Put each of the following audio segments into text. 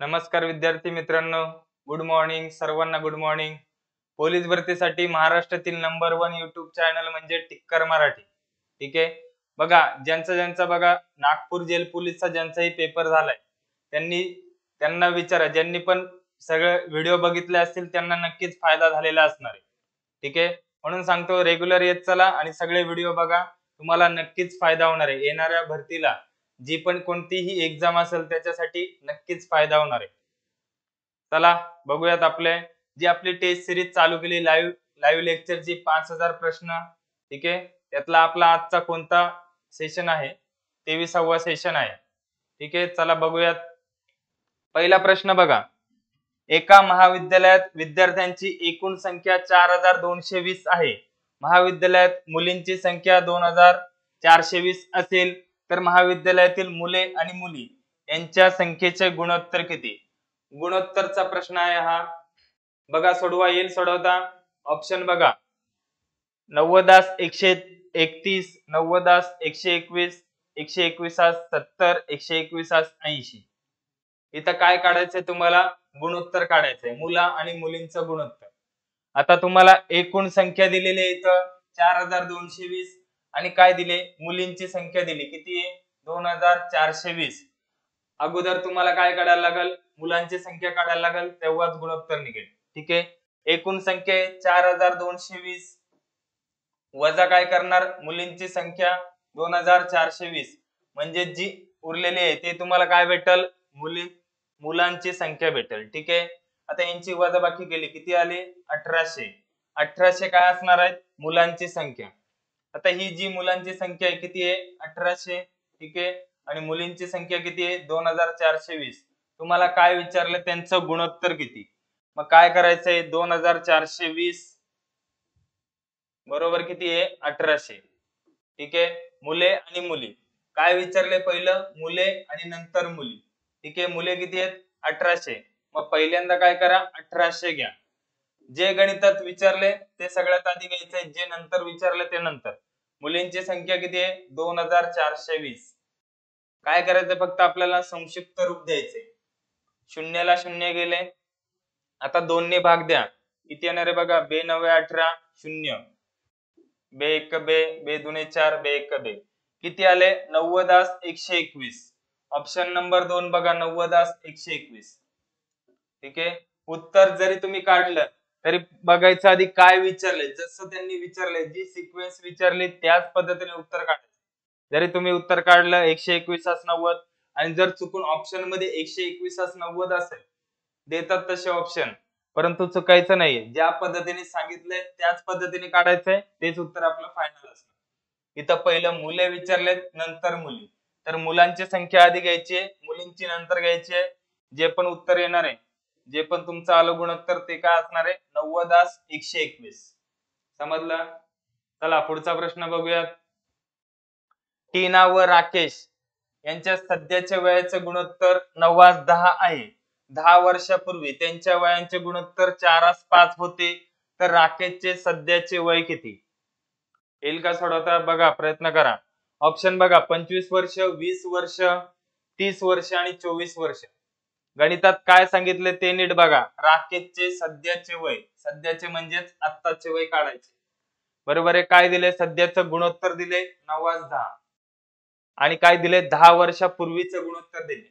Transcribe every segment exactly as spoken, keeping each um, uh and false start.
नमस्कार विद्यार्थी मित्रांनो, गुड मॉर्निंग. सर्वांना गुड मॉर्निंग. पोलीस भरतीसाठी महाराष्ट्रातील नंबर वन युट्यूब चॅनल म्हणजे टिक्कर मराठी. ठीक आहे. बघा, ज्यांचा ज्यांचा बघा नागपूर जेल पोलीसचा ज्यांचाही पेपर झालाय त्यांनी त्यांना विचारा, ज्यांनी पण सगळे व्हिडिओ बघितले असतील त्यांना नक्कीच फायदा झालेला असणार आहे. ठीक आहे. म्हणून सांगतो, रेग्युलर येत चला आणि सगळे व्हिडिओ बघा, तुम्हाला नक्कीच फायदा होणार आहे. येणाऱ्या भरतीला जी पण कोणतीही एक्झाम असेल त्याच्यासाठी नक्कीच फायदा होणार आहे. चला बघूयात. आपले जी आपली टेस्ट सिरीज चालू केली लाईव्ह लाईव्ह लेक्चरची पाच हजार प्रश्न. ठीक आहे. त्यातला आपला आजचा कोणता सेशन आहे? तेविसावा सेशन आहे. ठीक आहे. चला बघूयात. पहिला प्रश्न बघा. एका महाविद्यालयात विद्यार्थ्यांची एकूण संख्या चार हजार दोनशे वीस आहे. महाविद्यालयात मुलींची संख्या दोन हजार चारशे वीस असेल तर महाविद्यालयातील मुले आणि मुली यांच्या संख्येचे गुणोत्तर किती? गुणोत्तरचा प्रश्न आहे हा. बघा, सोडवा येईल. सोडवता ऑप्शन बघा. नव्वदास एकशे एकतीस, नव्वदास एकशे एकवीस, एकशे एकवीसास सत्तर, एकशे एकवीसास ऐंशी. इथं काय काढायचंय तुम्हाला? गुणोत्तर काढायचंय, मुला आणि मुलींचं गुणोत्तर. आता तुम्हाला एकूण संख्या दिलेली आहे इथं चार हजार दोनशे वीस आणि काय दिले? मुलींची संख्या दिली. किती आहे? दोन हजार चारशे वीस. अगोदर तुम्हाला काय काढायला लागेल? मुलांची संख्या काढायला लागेल, तेव्हाच गुणोत्तर निघेल. ठीक आहे. एकूण संख्या चार हजार दोनशे वीस वजा काय करणार? मुलींची संख्या दोन हजार चारशे वीस, म्हणजे जी उरलेली आहे ते तुम्हाला काय भेटल? मुली मुलांची संख्या भेटेल. ठीक आहे. आता यांची वजाबाकी केली, किती आली? अठराशे. अठराशे काय असणार आहेत? मुलांची संख्या. आता ही जी मुलांची संख्या आहे किती आहे? अठराशे. ठीक आहे. आणि मुलींची संख्या किती आहे? दोन हजार चारशे वीस. तुम्हाला काय विचारलं? त्यांचं गुणोत्तर किती? मग काय करायचंय? दोन हजार चारशे वीस बरोबर किती आहे? अठराशे. ठीक आहे. मुले आणि मुली काय विचारले? पहिलं मुले आणि नंतर मुली. ठीक आहे. मुले किती आहेत? अठराशे. मग पहिल्यांदा काय करा? अठराशे घ्या. जे गणितात विचारले ते सगळ्यात आधी घ्यायचंय, जे नंतर विचारले ते नंतर. मुलींची संख्या किती आहे? दोन हजार चारशे वीस. काय करायचं? फक्त आपल्याला संक्षिप्त रूप द्यायचे. शून्याला शून्य गेले. आता दोन ने भाग द्या. किती येणार आहे बघा? बे नव्वे अठरा, शून्य. बे एक बे, बे दुने चार, बे एक बे. किती आले? नव्वदास एकशे एकवीस. ऑप्शन नंबर दोन बघा, नव्वदास एकशे एकवीस. ठीक आहे. उत्तर जरी तुम्ही काढलं तरी बघायचं आधी काय विचारले. जसं त्यांनी विचारले, जी सिक्वेन्स विचारली त्याच पद्धतीने उत्तर काढायचं. जरी तुम्ही उत्तर काढलं एकशे एकवीसास नव्वद आणि जर चुकून ऑप्शन मध्ये एकशे एकवीसास नव्वद असेल, देतात तसे ऑप्शन, परंतु चुकायचं नाही. ज्या पद्धतीने सांगितलंय त्याच पद्धतीने काढायचंय, तेच उत्तर आपलं फायनल असणार. इथं पहिलं मुले विचारलेत, नंतर मुली. तर मुलांची संख्या आधी घ्यायची आहे, मुलींची नंतर घ्यायची आहे. जे पण उत्तर येणार आहे, जे पण तुमचं आलं गुणोत्तर, ते काय असणार आहे? नव्वदास एकशे एकवीस. समजलं? चला पुढचा प्रश्न बघूयात. टीना व राकेश यांच्या सध्याच्या वयाचे गुणोत्तर नव्वास दहा आहे. दहा वर्षापूर्वी त्यांच्या वयांचे गुणोत्तर चारास पाच होते, तर राकेशचे सध्याचे वय किती? येईल का सोडवता? बघा, प्रयत्न करा. ऑप्शन बघा. पंचवीस वर्ष, वीस वर्ष, तीस वर्ष आणि चोवीस वर्ष. गणितात काय सांगितले ते नीट बघा. राकेशचे सध्याचे वय, सध्याचे म्हणजेच आत्ताचे वय काढायचे. बरोबर आहे. काय दिले? सध्याचं गुणोत्तर दिले नव्वास दहा आणि काय दिले? दहा वर्षापूर्वीचं गुणोत्तर दिले.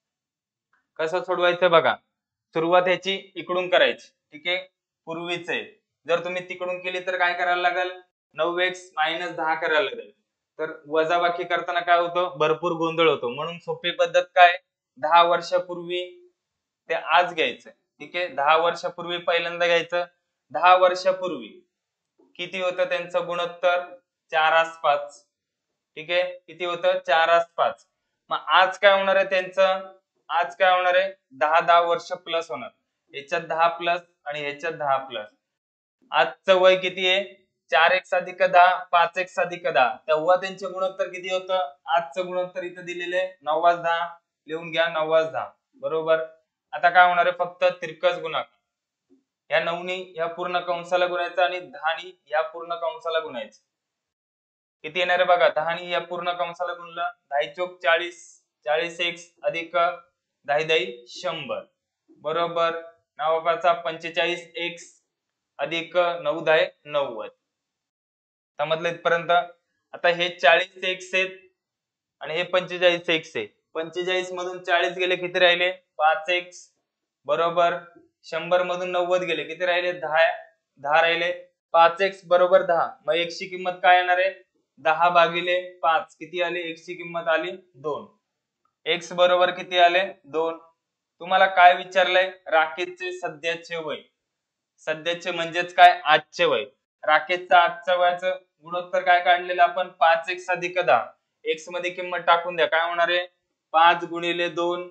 कसं सोडवायचं बघा. सुरुवात ह्याची इकडून करायची. ठीक आहे. पूर्वीचे जर तुम्ही तिकडून केली तर काय करायला लागेल? नऊ एक्स मायनस दहा करायला लागेल. तर वजाबाकी करताना काय होतं? भरपूर गोंधळ होतो. म्हणून सोपी पद्धत काय? दहा वर्षापूर्वी ते आज घ्यायचं. ठीक आहे. दहा वर्षापूर्वी पहिल्यांदा घ्यायचं. दहा वर्षापूर्वी किती होतं त्यांचं गुणोत्तर? चारास पाच. ठीक आहे. किती होतं? चारास पाच. मग आज काय होणार आहे त्यांचं? आज काय होणार आहे? दहा दहा वर्ष प्लस होणार. ह्याच्यात दहा प्लस आणि ह्याच्यात दहा प्लस. आजचं वय किती आहे? चार एक्स अधिक दहा, पाच एक्स अधिक दहा. तेव्हा त्यांचे गुणोत्तर किती होतं? आजचं गुणोत्तर इथं दिलेलं आहे नव्वास दहा. लिहून घ्या नव्वास दहा. बरोबर. आता काय होणार आहे? फक्त तिरकस गुणाकार. या नऊनी या पूर्ण कंसाला गुणायचं आणि दहानी या पूर्ण कंसाला गुणायचं. किती येणार आहे बघा? दहानी या पूर्ण कंसाला गुणलं, दहा चोक चाळीस, चाळीस एक्स अधिक दहा दही शंभर बरोबर नवापाचा पंचेचाळीस एक्स अधिक नऊ दहा नव्वद. समजलं इथपर्यंत. आता हे चाळीस एक्स आहेत आणि हे पंचेचाळीस एक्स आहे. पंचेचाळीस मधून चाळीस गेले किती राहिले पाच एक्स बरोबर शंभर मधून नव्वद गेले किती राहिले दहा दहा राहिले पाच एक्स बरोबर दहा. मग एक्स ची किंमत काय येणार आहे दहा भागिले पाच किती आले एक्स ची किंमत आली दोन. एक्स बरोबर किती आले दोन. तुम्हाला काय विचारलंय राकेशचे सध्याचे वय. सध्याचे म्हणजेच काय आजचे वय. राकेशचा आजच्या वयाचं गुणोत्तर काय काढलेलं आपण पाच एक्स अधिक दहा. एक्स मध्ये किंमत टाकून द्या काय होणार आहे पाच गुणिले दोन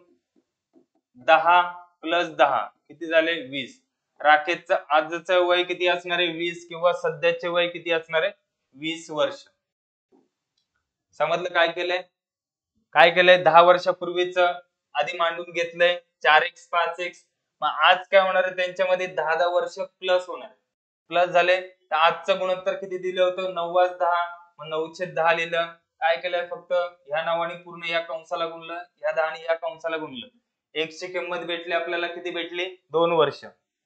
दहा प्लस दहा किती झाले वीस. राकेशचं आजचं वय किती असणार आहे वीस किंवा सध्याचे वय किती असणार आहे वीस वर्ष. समजलं काय केलंय काय केलंय दहा वर्षापूर्वीच आधी मांडून घेतलंय चार एक्स पाच एक्स. मग आज काय होणार आहे त्यांच्यामध्ये दहा दहा वर्ष प्लस होणार प्लस झाले. तर आजचं गुणोत्तर किती दिलं होतं नव्वद दहा मग नऊशे दहा लिहिलं. काय केलंय फक्त ह्या नावाने पूर्ण या कंसाला गुणलं ह्या दहाने या कंसाला गुणलं. एक्स ची किंमत भेटली आपल्याला किती भेटली दोन वर्ष.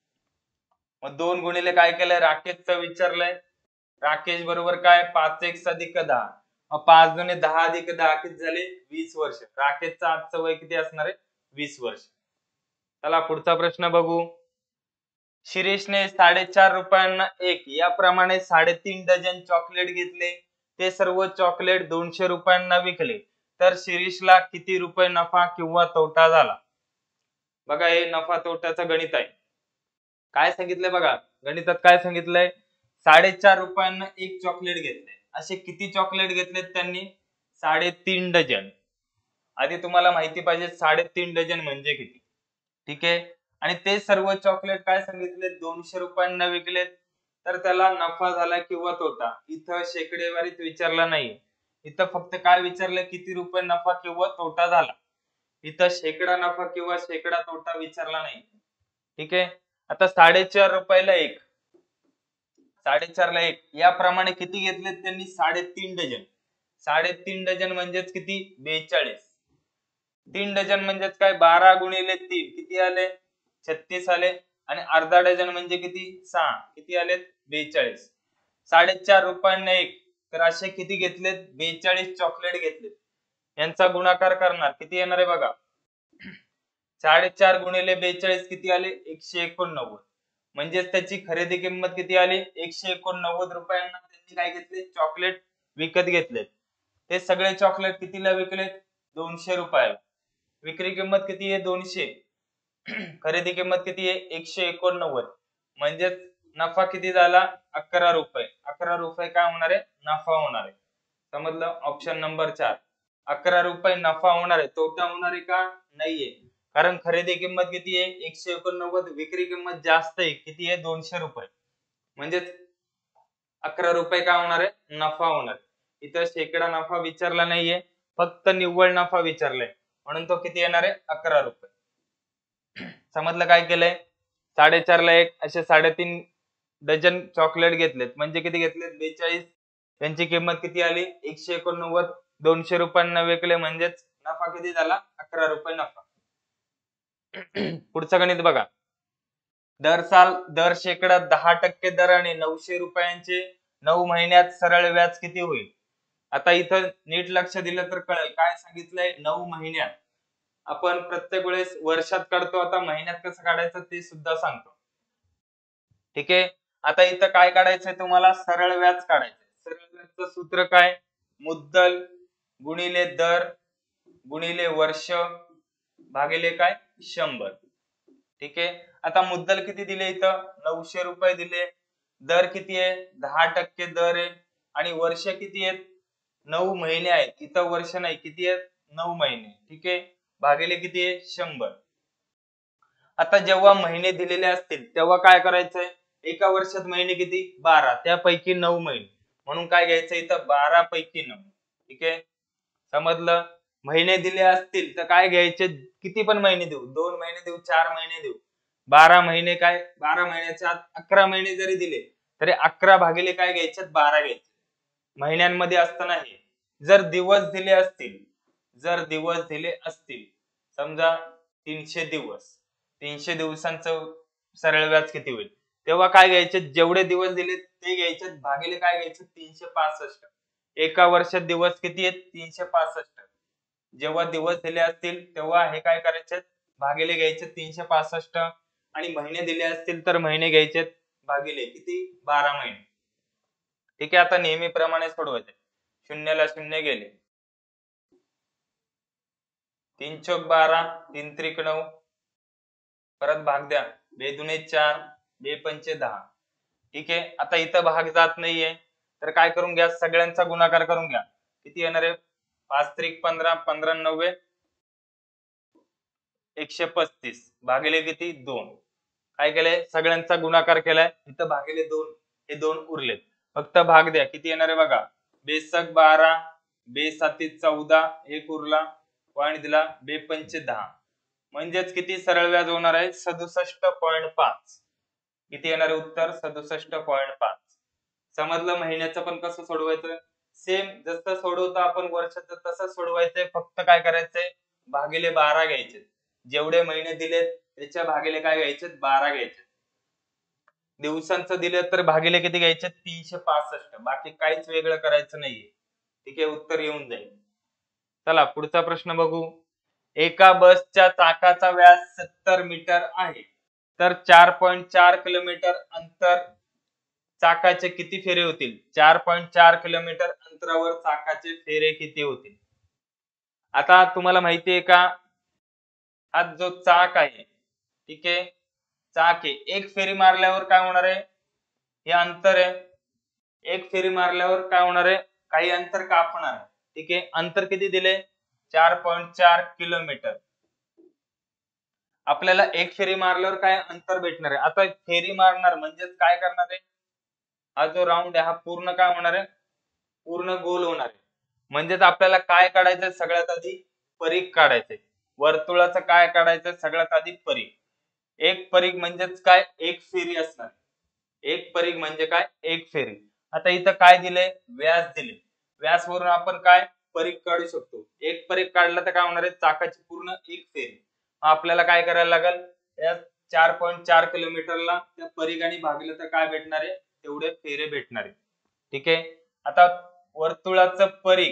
मग दोन गुणिले काय केलंय राकेशचं विचारलंय. राकेश बरोबर काय पाच एक्स अधिक दहा मग पाच दुने दहा अधिक दहा किती झाले वीस वर्ष. राकेशचं आजचं वय किती असणार आहे वीस वर्ष. चला पुढचा प्रश्न बघू. शिरीषने साडेचार रुपयांना एक याप्रमाणे साडेतीन डझन चॉकलेट घेतले. ते सर्व चॉकलेट दोनशे रुपयांना विकले तर शिरीषला किती रुपये नफा किंवा तोटा झाला. बघा हे नफा तोट्याचं गणित आहे. काय सांगितलंय बघा गणितात काय सांगितलंय साडेचार रुपयांना एक चॉकलेट घेतले. असे किती चॉकलेट घेतलेत त्यांनी साडेतीन डझन. आधी तुम्हाला माहिती पाहिजे साडेतीन डझन म्हणजे किती ठीक आहे. आणि ते सर्व चॉकलेट काय सांगितले दोनशे रुपयांना विकलेत तर त्याला नफा झाला किंवा तोटा. इथं शेकडेवारीत विचारला नाही. इथं फक्त काय विचारलं किती रुपये नफा किंवा तोटा झाला. इथं शेकडा नफा किंवा शेकडा तोटा विचारला नाही ठीक आहे. आता साडेचार रुपयाला एक साडेचार ला एक याप्रमाणे किती घेतलेत त्यांनी साडेतीन डझन. साडेतीन डझन म्हणजेच किती बेचाळीस. तीन डझन म्हणजेच काय बारा गुणिले तीन किती आले छत्तीस आले. आणि अर्धा डझन म्हणजे किती सहा किती आलेत बेचाळीस. साडेचार रुपयांना एक तर असे किती घेतलेत बेचाळीस चॉकलेट घेतलेत. यांचा गुणाकार करणार किती येणार आहे बघा साडेचार गुणिले बेचाळीस किती आले एकशे एकोणनव्वद. म्हणजेच त्याची खरेदी किंमत किती आली एकशे एकोणनव्वद रुपयांना त्यांनी काय घेतले चॉकलेट विकत घेतलेत. ते सगळे चॉकलेट कितीला विकलेत दोनशे रुपयाला. विक्री किंमत किती आहे दोनशे खरेदी किंमत किती आहे एकशे एकोणनव्वद. म्हणजेच नफा किती झाला अकरा रुपये. अकरा रुपये काय होणार आहे नफा होणार आहे. समजलं. ऑप्शन नंबर चार अकरा रुपये नफा होणार आहे. तोटा होणार आहे का नाहीये कारण खरेदी किंमत किती आहे एकशे एकोणनव्वद विक्री किंमत जास्त आहे किती आहे दोनशे रुपये. म्हणजेच अकरा रुपये काय होणार आहे नफा होणार. इथं शेकडा नफा विचारला नाहीये फक्त निव्वळ नफा विचारलाय म्हणून तो किती येणार आहे अकरा रुपये. समजलं काय केलंय साडेचार ला एक असे साडेतीन डझन चॉकलेट घेतलेत म्हणजे किती घेतलेत बेचाळीस. त्यांची किंमत किती आली एकशे एकोणनव्वद. दोनशे रुपयांना विकले म्हणजेच नफा किती झाला अकरा रुपये नफा. पुढचं गणित बघा. दर साल दर शेकडा दहा टक्के दराने नऊशे रुपयांचे नऊ महिन्यात सरळ व्याज किती होईल. आता इथं नीट लक्ष दिलं तर कळेल काय सांगितलंय नऊ महिन्यात. आपण प्रत्येक वेळेस वर्षात काढतो आता महिन्यात कसं काढायचं ते सुद्धा सांगतो ठीक आहे. आता इथं काय काढायचंय तुम्हाला सरळ व्याज काढायचंय. सरळ व्याजचं सूत्र काय मुद्दल गुणिले दर गुणिले वर्ष भागिले काय शंभर ठीक आहे. आता मुद्दल किती दिले इथं नऊशे रुपये दिले. दर किती आहे दहा टक्के दर आहे आणि वर्ष किती आहेत नऊ महिने आहेत. इथं वर्ष नाही किती आहेत नऊ महिने ठीक आहे. भागिले किती आहे शंभर. आता जेव्हा महिने दिलेले असतील तेव्हा काय करायचंय एका वर्षात महिने किती बारा त्यापैकी नऊ महिने म्हणून काय घ्यायचं इथं बारा पैकी नऊ ठीक आहे. समजलं. महिने दिले असतील तर काय घ्यायचे किती पण महिने देऊ दोन महिने देऊ चार महिने देऊ बारा महिने काय बारा महिन्याच्या आत अकरा महिने जरी दिले तरी अकरा भागिले काय घ्यायचे बारा घ्यायचे महिन्यांमध्ये असताना. हे जर दिवस दिले असतील जर दिवस दिले असतील समजा तीनशे दिवस, तीनशे दिवसांचं सरळ व्याज किती होईल? तेव्हा काय घ्यायचे, जेवढे दिवस दिले ते घ्यायचे भागिले काय घ्यायचे तीनशे पासष्ट. एका वर्षात दिवस किती आहेत? तीनशे पासष्ट. जेव्हा दिवस दिले असतील तेव्हा हे काय करायचे, भागिले घ्यायचे तीनशे पासष्ट, आणि महिने दिले असतील तर महिने घ्यायचे भागिले किती, बारा महिने. ठीक आहे, आता नेहमीप्रमाणे सोडवायचे. शून्याला शून्य गेले, तीन चौक बारा, तीन त्रिक नऊ, परत भाग द्या, बेदुने चार, बे पंचे दहा. ठीक आहे, आता इथं भाग जात नाहीये तर काय करून घ्या, सगळ्यांचा गुणाकार करून घ्या. किती येणार आहे? पाच त्रिक पंधरा, पंधरा नव्वे एकशे पस्तीस, भागिले किती, दोन. काय केलंय, सगळ्यांचा गुणाकार केलाय, इथं भागिले दोन, हे दोन उरलेत. फक्त भाग द्या, किती येणार आहे बघा, बेसक बारा, बे साती चौदा, एक उरला, पॉईंट दिला, बे पंचे दहा. म्हणजेच किती सरळ व्याज होणार आहे, सदुसष्ट पॉईंट पाच. किती येणार आहे उत्तर, सदुसष्ट पॉईंट पाच. समजलं महिन्याचं पण कसं सोडवायचं? सेम जसं सोडवतो आपण वर्षाचं तसं सोडवायचंय, फक्त काय करायचंय, भागिले बारा घ्यायचे. जेवढे महिने दिलेत त्याच्या भागिले काय घ्यायचे, बारा घ्यायचे. दिवसांचं दिलं तर भागिले किती घ्यायचे, तीनशे पासष्ट. बाकी काहीच वेगळं करायचं नाहीये. ठीक आहे, उत्तर येऊन जाईल. चला पुढचा प्रश्न बघू. एका बसच्या चाकाचा व्यास सत्तर मीटर आहे, तर चार पॉईंट चार किलोमीटर अंतर चाकाचे किती फेरे होतील? चार पॉईंट चार किलोमीटर अंतरावर चाकाचे फेरे किती होतील? आता तुम्हाला माहितीये का, हा जो चाक आहे, ठीक आहे, चाक आहे, एक फेरी मारल्यावर काय होणार आहे, हे अंतर आहे, एक फेरी मारल्यावर काय होणार आहे, काही अंतर कापणार आहे. ठीक आहे, अंतर किती दिले, चार पॉईंट चार किलोमीटर. आपल्याला एक फेरी मारल्यावर काय अंतर भेटणार आहे? आता फेरी मारणार म्हणजेच काय करणार आहे, हा जो राऊंड आहे हा पूर्ण काय होणार आहे, पूर्ण गोल होणार आहे. म्हणजेच आपल्याला काय काढायचंय, सगळ्यात आधी परीघ काढायचंय. वर्तुळाचं काय काढायचं, सगळ्यात आधी परीघ. एक परीघ म्हणजेच काय, एक फेरी असणार. एक परीघ म्हणजे काय, एक फेरी. आता इथं काय दिलंय, व्यास दिले. व्यास वरून आपण काय परीघ काढू शकतो. एक परीघ काढला तर काय होणार आहे, चाकाची पूर्ण एक फेरी. आपल्याला काय करायला लागेल, या चार पॉईंट चार किलोमीटरला त्या परीघाने भागलं तर काय भेटणार आहे, तेवढे फेरे भेटणार आहे. ठीक आहे, आता वर्तुळाचं परीघ,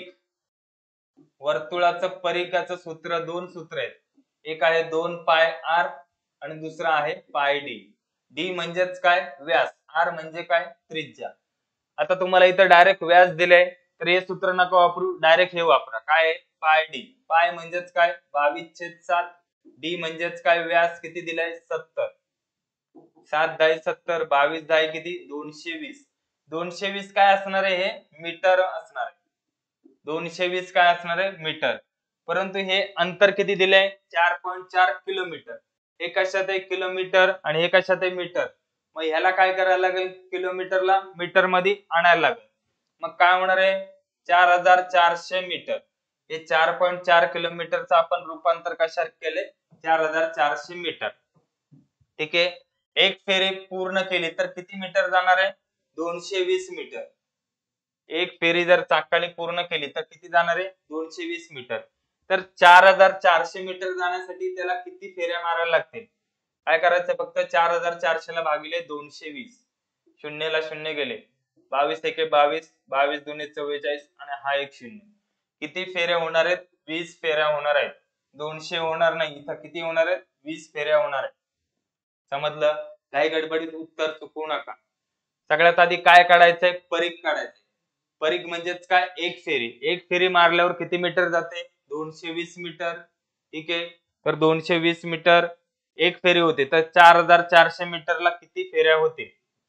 वर्तुळाचं परीघाचं सूत्र, दोन सूत्र आहेत. एक आहे दोन पाय आर आणि दुसरा आहे पाय डी. डी म्हणजेच काय, व्यास, आर म्हणजे काय, त्रिज्या. आता तुम्हाला इथं डायरेक्ट व्यास दिले तर हे सूत्र नका वापरू, डायरेक्ट हे वापरा. काय आहे, पाय डी. पाय म्हणजेच काय, बावीस छेद सात. डी म्हणजेच काय, व्यास किती दिलाय, सत्तर. सात दहा सत्तर, बावीस दहा किती, दोनशे वीस. दोनशे वीस काय असणार आहे, हे मीटर असणार आहे. दोनशे वीस काय असणार आहे, मीटर. परंतु हे अंतर किती दिलंय, चार पॉईंट चार किलोमीटर. हे कशात आहे, किलोमीटर, आणि हे कशात आहे, मीटर. मग ह्याला काय करायला लागेल, किलोमीटरला मीटर मध्ये आणायला लागेल. मग काय होणार आहे, चार हजार चारशे मीटर. हे चार पॉईंट चार किलोमीटरचं आपण रूपांतर कशात केले, चार हजार चारशे मीटर. ठीक आहे, एक फेरी पूर्ण केली तर किती मीटर जाणार आहे, दोनशे वीस मीटर. एक फेरी जर चाकाने पूर्ण केली तर किती जाणार आहे, दोनशे वीस मीटर. तर चार हजार चारशे मीटर जाण्यासाठी त्याला किती फेऱ्या मारायला लागतील? काय करायचं, फक्त चार हजार चारशे ला भागिले दोनशे वीस. शून्यला शून्य गेले, बावीस एके बावीस, बावीस दुने चव्वेचाळीस, आणि हा एक शून्य. किती फेऱ्या होणार आहेत, वीस फेऱ्या होणार आहेत. दोनशे होणार नाही, इथं किती होणार आहेत, वीस फेऱ्या होणार आहेत. समजलं? काही गडबडीत उत्तर चुकवू नका. सगळ्यात आधी काय काढायचंय, परीघ काढायचंय. परीघ म्हणजेच काय, एक फेरी. एक फेरी मारल्यावर किती मीटर जाते, दोनशे वीस मीटर. ठीक आहे, तर दोनशे वीस मीटर एक फेरी होते, तर चार हजार चारशे मीटरला किती फेऱ्या होते,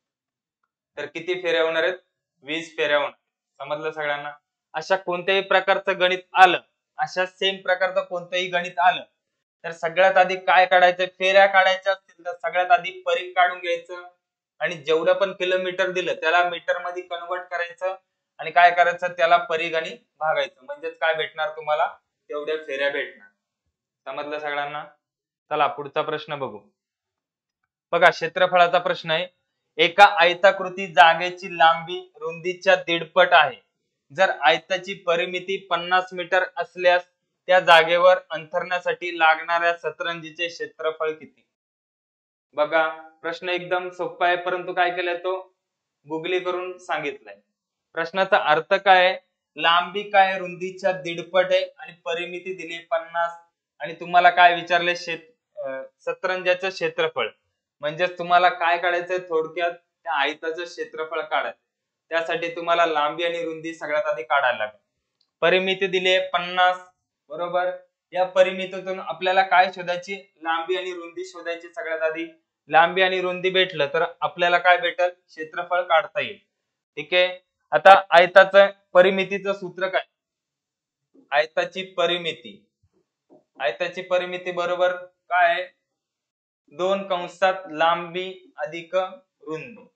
तर किती फेऱ्या होणार आहेत, वीस फेऱ्या होणार. समजलं सगळ्यांना? अशा कोणत्याही प्रकारचं गणित आलं, अशा सेम प्रकारचं कोणतंही गणित आलं तर सगळ्यात आधी काय काढायचं, फेऱ्या काढायच्या असतील तर सगळ्यात आधी परीघ काढून घ्यायचं, आणि जेवढं पण किलोमीटर दिलं त्याला मीटर मध्ये कन्वर्ट करायचं, आणि काय करायचं, त्याला परीघाने भागायचं. म्हणजेच काय भेटणार तुम्हाला, तेवढ्या फेऱ्या भेटणार. समजलं सगळ्यांना? चला पुढचा प्रश्न बघू. बघा, क्षेत्रफळाचा प्रश्न आहे. एका आयताकृती जागेची लांबी रुंदीच्या दीडपट आहे. जर आयताची परिमिती पन्नास मीटर असल्यास त्या जागेवर अंथरण्यासाठी लागणाऱ्या सतरंजीचे क्षेत्रफळ किती? बघा प्रश्न एकदम सोपा आहे, परंतु काय केलाय तो गुगली करून सांगितलाय. प्रश्नाचा अर्थ काय आहे? लांबी काय रुंदीच्या दीडपट आहे आणि परिमिती दिली पन्नास आणि तुम्हाला काय विचारले क्षेत्र सतरंजाचं क्षेत्रफळ. म्हणजे तुम्हाला काय काढायचंय थोडक्यात त्या आयताचं क्षेत्रफळ काढायचं. त्यासाठी तुम्हाला लांबी आणि रुंदी सगळ्यात आधी काढायला लागेल. परिमिती दिली आहे पन्नास बरोबर. या परिमितीतून आपल्याला काय शोधायची? लांबी आणि रुंदी शोधायची. सगळ्यात आधी लांबी आणि रुंदी भेटलं तर आपल्याला काय भेटेल? क्षेत्रफळ काढता येईल. ठीक आहे. आता आयताचं परिमितीचं सूत्र काय? आयताची परिमिती आयताची परिमिती बरोबर काय आहे? दोन कंसात लांबी अधिक रुंदी.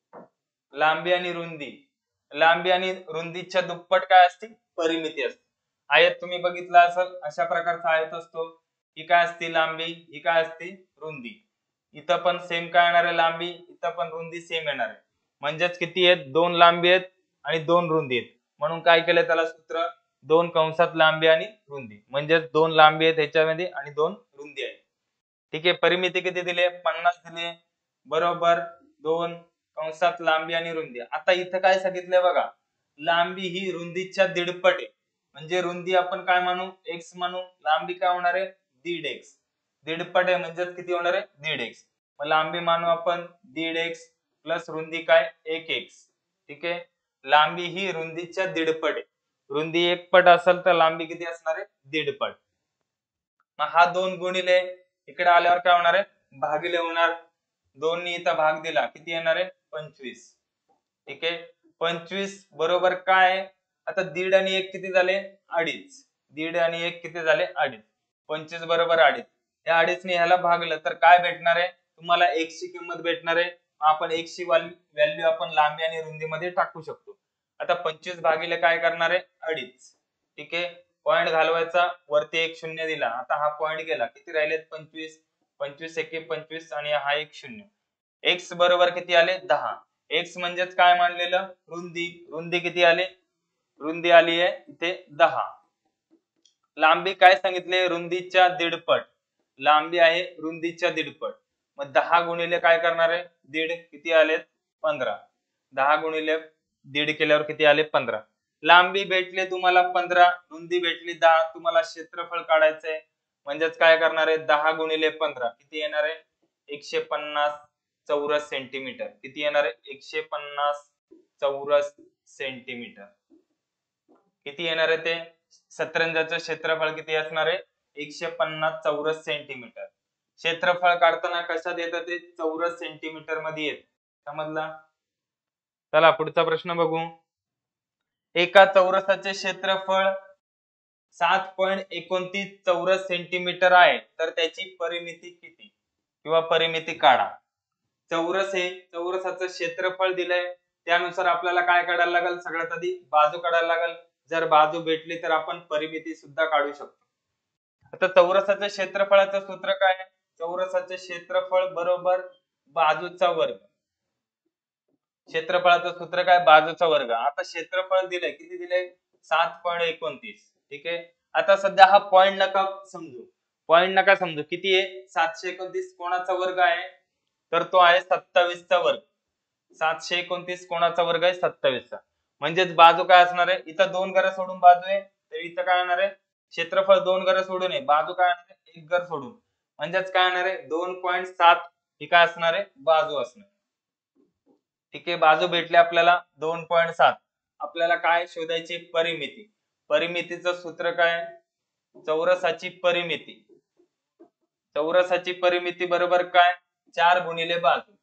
लांबी आणि रुंदी लांबी आणि रुंदीच्या दुप्पट काय असते? परिमिती असते. आयत तुम्ही बघितला असेल अशा प्रकारचा आयत असतो. ही काय असते? लांबी. ही काय असते? रुंदी. इथं पण सेम काय येणार आहे? लांबी. इथं पण रुंदी सेम येणार आहे. म्हणजेच किती आहेत? दोन लांबी आहेत आणि दोन रुंदी आहेत. म्हणून काय केलं त्याला सूत्र? दोन कंसात लांबी आणि रुंदी. म्हणजेच दोन लांबी आहेत ह्याच्यामध्ये आणि दोन रुंदी आहेत. ठीक आहे. परिमिती किती दिली? पन्नास दिली बरोबर. दोन कंसात लांबी आणि रुंदी. आता इथं काय सांगितलंय बघा, लांबी ही रुंदीच्या दीडपट आहे. म्हणजे रुंदी आपण काय मानू? एक्स मानू. लांबी काय होणार आहे? दीड एक्स. दीडपट आहे म्हणजेच किती होणार आहे? दीड एक्स. मग लांबी मानू आपण दीड एक्स प्लस रुंदी काय? एक एक्स. ठीक आहे. लांबी ही रुंदीच्या दीडपट आहे. रुंदी एक पट असेल तर लांबी किती असणार आहे? दीडपट. मग हा दोन गुणिले इकडे आल्यावर काय होणार आहे? भागिले होणार. दोन ने इथं भाग दिला किती येणार आहे? पंचवीस. ठीक आहे. पंचवीस बरोबर काय? आता दीड आणि एक किती झाले? अडीच. दीड आणि एक किती झाले? अडीच. पंचवीस बरोबर अडीच. या अडीच ने ह्याला भागलं तर काय भेटणार आहे? तुम्हाला x ची किंमत भेटणार आहे. आपण x ची व्हॅल्यू आपण लांबी आणि रुंदीमध्ये टाकू शकतो. आता पंचवीस भागिले काय करणार आहे? अडीच. ठीक आहे. पॉइंट घालवायचा, वरती एक शून्य दिला. आता हा पॉइंट गेला. किती राहिलेत? पंचवीस. पंचवीस एके पंचवीस आणि हा एक शून्य. x बरोबर किती आले? दहा. x म्हणजेच काय मानलेलं? रुंदी. रुंदी किती आले? रुंदी आली आहे इथे दहा. लांबी काय सांगितले? रुंदीच्या दीडपट. लांबी आहे रुंदीच्या दीडपट. मग दहा गुणिले काय करणार आहे? दीड. किती आलेत? पंधरा. दहा गुणिले दीड केल्यावर किती आले? पंधरा. लांबी भेटले तुम्हाला पंधरा, रुंदी भेटली दहा. तुम्हाला क्षेत्रफळ काढायचंय म्हणजेच काय करणार आहे? दहा गुणिले पंधरा किती येणार आहे? एकशे पन्नास चौरस सेंटीमीटर. किती येणार आहे? एकशे पन्नास चौरस सेंटीमीटर. किती येणार आहे ते? सतरंजाचं क्षेत्रफळ किती असणार आहे? एकशे पन्नास चौरस सेंटीमीटर. क्षेत्रफळ काढताना कशात येतं ते? चौरस सेंटीमीटर मध्ये येत. समजला? चला पुढचा प्रश्न बघू. एका चौरसाचे क्षेत्रफळ सात पॉइंट एकोणतीस चौरस सेंटीमीटर आहे तर त्याची परिमिती किती? किंवा परिमिती काढा. चौरस हे चौरसाचं क्षेत्रफळ दिलंय, त्यानुसार आपल्याला काय काढायला लागेल? सगळ्यात आधी बाजू काढायला लागेल. जर बाजू भेटली तर आपण परिमिती सुद्धा काढू शकतो. आता चौरसाच्या क्षेत्रफळाचं सूत्र काय आहे? चौरसाचे क्षेत्रफळ बरोबर बाजूचा वर्ग. क्षेत्रफळाचं सूत्र काय? बाजूचा वर्ग. आता क्षेत्रफळ दिलंय, किती दिलंय? सात पॉइंट एकोणतीस. ठीक आहे. आता सध्या हा पॉइंट नका समजू. पॉइंट नका समजू. किती आहे? सातशे एकोणतीस कोणाचा वर्ग आहे? तर तो आहे सत्तावीस चा वर्ग. सातशे एकोणतीस कोणाचा वर्ग आहे? सत्तावीस चा. म्हणजेच बाजू काय असणार आहे? इथं दोन घर सोडून बाजू आहे तर इथं काय येणार आहे? क्षेत्रफळ दोन घर सोडून आहे, बाजू काय येणार आहे? एक घर सोडून. म्हणजेच काय येणार आहे? दोन पॉइंट सात ही काय असणार आहे? बाजू असणार. ठीक आहे. बाजू भेटली आपल्याला दोन पॉइंट सात. आपल्याला काय शोधायची? परिमिती. परिमितीचं सूत्र काय? चौरसाची परिमिती. चौरसाची परिमिती बरोबर काय? चार गुणिले बाजू.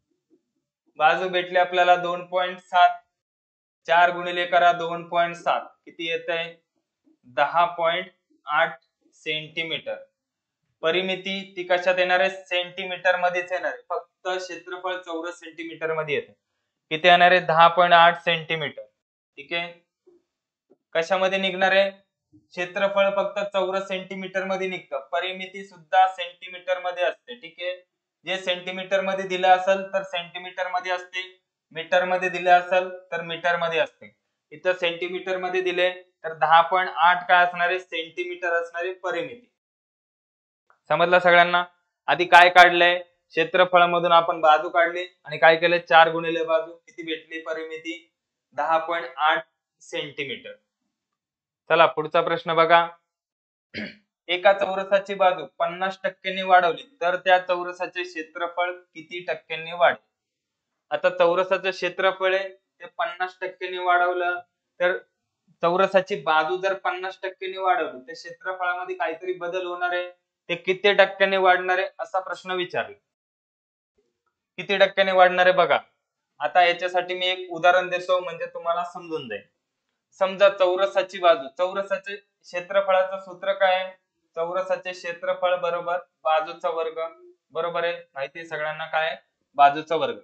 बाजू भेटली आपल्याला दोन पॉइंट सात. चार गुणिले करा दोन पॉइंट सात. किती येत आहे? दहा पॉइंट आठ सेंटीमीटर. परिमिती ती कशात येणार आहे? सेंटीमीटर मध्येच येणार आहे. फक्त क्षेत्रफळ चौरस सेंटीमीटर मध्ये येतं. किती येणार आहे? दहा पॉइंट आठ सेंटीमीटर. ठीक आहे. कशामध्ये निघणार आहे? क्षेत्रफळ फक्त चौरस सेंटीमीटर मध्ये निघतं. परिमिती सुद्धा सेंटीमीटर मध्ये असते. ठीक आहे. जे सेंटीमीटर मध्ये दिलं असेल तर सेंटीमीटर मध्ये असते, मीटर मध्ये दिले असेल तर मीटर मध्ये असते. इथं सेंटीमीटर मध्ये दिले तर दहा पॉईंट आठ काय असणार आहे सेंटीमीटर असणारी परिमिती. समजलं सगळ्यांना? आधी काय काढलंय क्षेत्रफळामधून आपण बाजू काढली आणि काय केलं चार गुणिले बाजू किती भेटली परिमिती दहा पॉईंट आठ सेंटीमीटर. चला पुढचा प्रश्न बघा. एका चौरसाची बाजू पन्नास टक्क्यांनी वाढवली तर त्या चौरसाचे क्षेत्रफळ किती टक्क्यांनी वाढेल? आता चौरसाचं क्षेत्रफळ आहे ते पन्नास टक्क्यांनी वाढवलं तर चौरसाची बाजू जर पन्नास टक्क्यांनी वाढवली तर क्षेत्रफळामध्ये काहीतरी बदल होणार आहे. ते किती टक्क्यांनी वाढणार आहे असा प्रश्न विचारला. किती टक्क्यांनी वाढणार आहे बघा. आता याच्यासाठी मी एक उदाहरण देतो म्हणजे तुम्हाला समजून जाईल. समजा चौरसाची बाजू चौरसाचे क्षेत्रफळाचं सूत्र काय आहे चौरसाचे क्षेत्रफळ बरोबर बाजूचा वर्ग बरोबर आहे माहिती आहे सगळ्यांना काय बाजूचा वर्ग.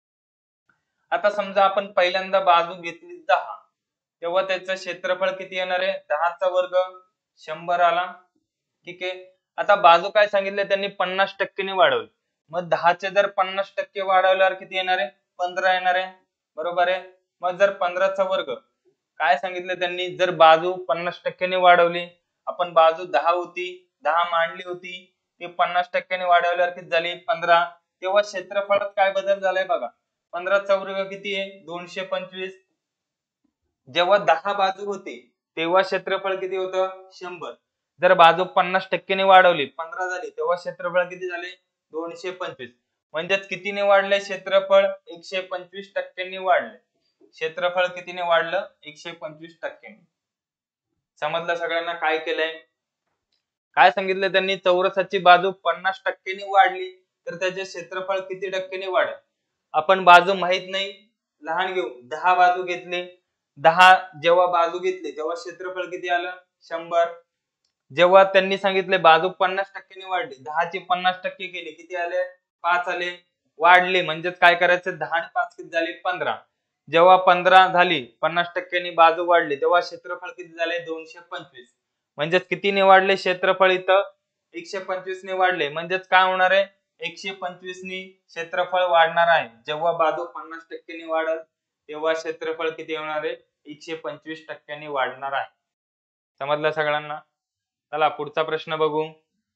आता समजा आपण पहिल्यांदा बाजू घेतली दहा तेव्हा त्याचं क्षेत्रफळ किती येणार आहे दहाचा वर्ग शंभर आला. ठीक आहे. आता बाजू काय सांगितलं त्यांनी पन्नास टक्क्यांनी वाढवली मग दहाचे जर पन्नास टक्के वाढवल्यावर किती येणार आहे पंधरा येणार आहे बरोबर आहे. मग जर पंधराचा वर्ग काय सांगितलं त्यांनी जर बाजू पन्नास टक्क्यांनी वाढवली आपण बाजू दहा होती दहा मांडली होती ती पन्नास टक्क्यांनी वाढवल्यावर किती झाली पंधरा तेव्हा क्षेत्रफळात काय बदल झालाय बघा. पंधराचा वर्ग किती आहे दोनशे पंचवीस. जेव्हा दहा बाजू होती तेव्हा क्षेत्रफळ किती होतं शंभर. जर बाजू पन्नास टक्क्यांनी वाढवली पंधरा झाली तेव्हा क्षेत्रफळ किती झाले दोनशे पंचवीस. म्हणजेच कितीने वाढले क्षेत्रफळ एकशे पंचवीस टक्क्यांनी वाढले. क्षेत्रफळ कितीने वाढलं एकशे पंचवीस टक्क्यांनी. समजलं सगळ्यांना काय केलंय काय सांगितलं त्यांनी चौरसाची बाजू पन्नास टक्क्यांनी वाढली तर त्याचे क्षेत्रफळ किती टक्क्यांनी वाढेल. आपण बाजू माहित नाही लहान घेऊ दहा बाजू घेतली दहा जेव्हा बाजू घेतली तेव्हा क्षेत्रफळ किती आलं शंभर. जेव्हा त्यांनी सांगितले बाजू पन्नास टक्क्यांनी वाढली दहाची पन्नास टक्के केली किती आले पाच आले. वाढले म्हणजेच काय करायचं दहा आणि पाच किती झाले पंधरा. जेव्हा पंधरा झाली पन्नास टक्क्यांनी बाजू वाढली तेव्हा क्षेत्रफळ किती झाले दोनशे पंचवीस. म्हणजेच कितीने वाढले क्षेत्रफळ इथं एकशे पंचवीस ने वाढले. म्हणजेच काय होणार आहे एकशे पंचवीस नी क्षेत्रफळ वाढणार आहे. जेव्हा बाजू पन्नास टक्क्यांनी वाढल तेव्हा क्षेत्रफळ किती होणार आहे एकशे पंचवीस टक्क्यांनी वाढणार आहे. समजलं सगळ्यांना? चला पुढचा प्रश्न बघू.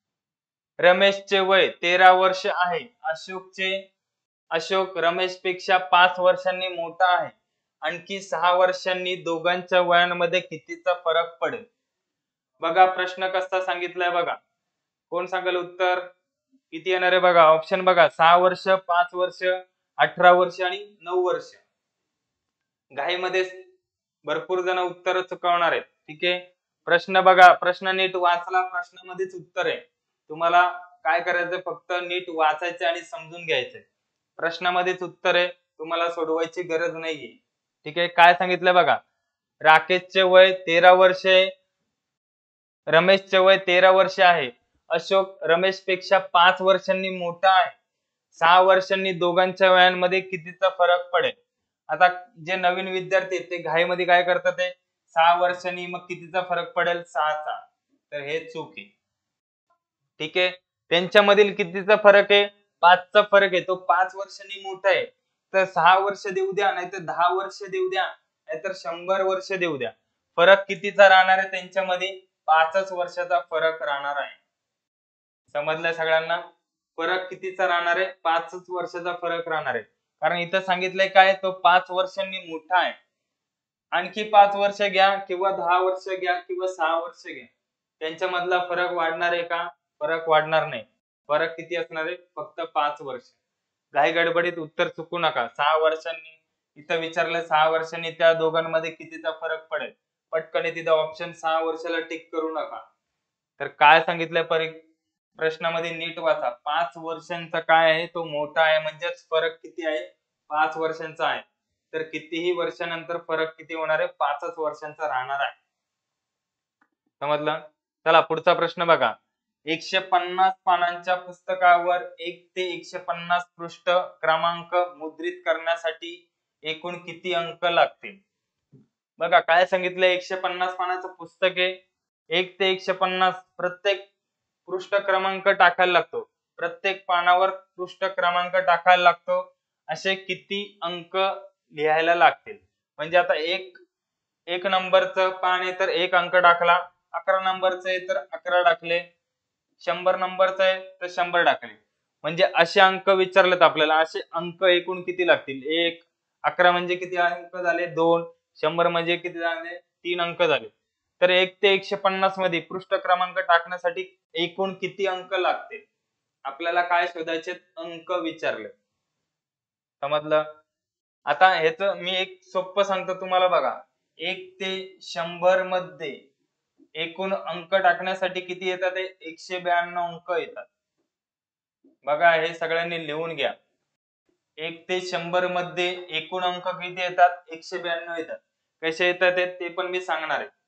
रमेशचे वय तेरा वर्ष आहे. अशोकचे अशोक रमेश पेक्षा पाच वर्षांनी मोठा आहे. आणखी सहा वर्षांनी दोघांच्या वयांमध्ये कितीचा फरक पडेल? बघा प्रश्न कसा सांगितलाय बघा. कोण सांगेल उत्तर किती येणार आहे बघा. ऑप्शन बघा सहा वर्ष पाच वर्ष अठरा वर्ष आणि नऊ वर्ष. घाईमध्ये भरपूर जण उत्तर चुकवणार आहेत. ठीक आहे. प्रश्न बघा प्रश्न नीट वाचला प्रश्नामध्येच उत्तर आहे. तुम्हाला काय करायचं फक्त नीट वाचायचं आणि समजून घ्यायचंय. प्रश्नामध्येच उत्तर आहे तुम्हाला सोडवायची गरज नाहीये. ठीक आहे. काय सांगितलं बघा राकेशचे वय तेरा वर्ष आहे. रमेशचे वय तेरा वर्ष आहे. अशोक रमेश पेक्षा पाच वर्षांनी मोठा आहे. सहा वर्षांनी दोघांच्या वयांमध्ये कितीचा फरक पडेल? आता जे नवीन विद्यार्थी ते घाईमध्ये काय करतात ते सहा वर्षांनी मग कितीचा फरक पडेल सहाचा. तर हे चूक आहे. ठीक आहे. त्यांच्यामधील कितीचा फरक आहे पाचचा फरक आहे. तो पाच वर्षांनी मोठा आहे तर सहा वर्ष देऊ द्या नाहीतर दहा वर्ष देऊ द्या नाहीतर शंभर वर्ष देऊ द्या फरक कितीचा राहणार आहे त्यांच्यामध्ये पाचच वर्षाचा फरक राहणार आहे. समजलंय सगळ्यांना? फरक कितीचा राहणार आहे पाचच वर्षाचा फरक राहणार आहे. कारण इथं सांगितलंय काय तो पाच वर्षांनी मोठा आहे. आणखी पाच वर्ष घ्या किंवा दहा वर्ष घ्या किंवा सहा वर्ष घ्या त्यांच्यामधला फरक वाढणार आहे का? फरक वाढणार नाही. फरक किती असणार आहे फक्त पाच वर्ष. घाई गडबडीत उत्तर चुकू नका. सहा वर्षांनी इथं विचारलं सहा वर्षांनी त्या दोघांमध्ये कितीचा फरक पडेल पटकन तिथं ऑप्शन सहा वर्षाला टिक करू नका. तर काय सांगितलंय परी प्रश्नामध्ये नीट वाचा. पाच वर्षांचा काय आहे तो मोठा आहे म्हणजेच फरक किती आहे पाच वर्षांचा आहे. तर कितीही वर्षानंतर फरक किती होणार आहे पाचच वर्षांचा राहणार आहे. समजलं? चला पुढचा प्रश्न बघा. एकशे पन्नास पानांच्या पुस्तकावर एक ते एकशे पन्नास पृष्ठ क्रमांक मुद्रित करण्यासाठी एकूण किती अंक लागतील? बघा काय सांगितलंय एकशे पन्नास पानाचं पुस्तक आहे. एक ते एकशे पन्नास प्रत्येक पृष्ठ क्रमांक टाकायला लागतो. प्रत्येक पानावर पृष्ठ क्रमांक टाकायला लागतो. असे किती अंक लिहायला लागतील? म्हणजे आता एक एक नंबरचं पान आहे तर एक अंक टाकला, अकरा नंबरचं आहे तर अकरा टाकले, शंभर नंबरचं आहे तर शंभर टाकले. म्हणजे असे अंक विचारलेत आपल्याला. असे अंक एकूण किती लागतील? एक, अकरा म्हणजे किती अंक झाले? दोन, शंभर म्हणजे किती झाले? तीन अंक झाले. तर एक ते एकशे पन्नास मध्ये पृष्ठ क्रमांक टाकण्यासाठी एकूण किती अंक लागतील? आपल्याला काय शोधायचे? अंक विचारले. समजलं? आता ह्याच मी एक सोपं सांगतो तुम्हाला बघा. एक ते शंभर मध्ये एकूण अंक टाकण्यासाठी किती येतात? एकशे ब्याण्णव अंक येतात. बघा हे सगळ्यांनी लिहून घ्या. एक ते शंभर मध्ये एकूण अंक किती येतात? एकशे ब्याण्णव येतात. कसे येतात ते पण मी सांगणार आहे.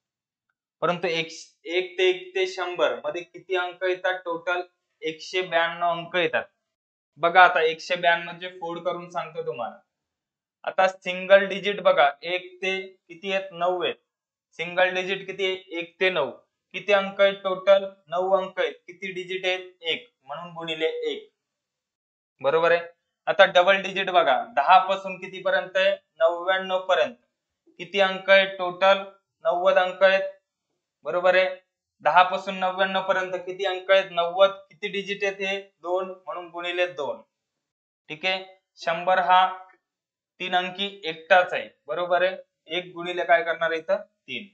परंतु एक एक ते एक ते शंभर मध्ये किती अंक येतात? टोटल एकशे ब्याण्णव अंक येतात. बघा आता एकशे ब्याण्णव चे फोड करून सांगतो तुम्हाला. आता सिंगल डिजिट बघा, एक ते किती आहेत? नऊ आहेत. सिंगल डिजिट किती आहे? एक ते नऊ. किती अंक आहेत टोटल? नऊ अंक आहेत. किती डिजिट आहेत? एक, म्हणून गुणिले एक. बरोबर आहे. आता डबल डिजिट बघा, दहा पासून किती पर्यंत आहे? नव्याण्णव पर्यंत. किती अंक आहेत टोटल? नव्वद अंक आहेत. बरोबर आहे. दहा पासून नव्याण्णव पर्यंत किती अंक आहेत? नव्वद. किती डिजिट आहेत हे? दोन, म्हणून गुणिले दोन. ठीक आहे. शंभर हा तीन अंकी एकटाच आहे. बरोबर आहे. एक गुणिले काय करणार इथं? तीन.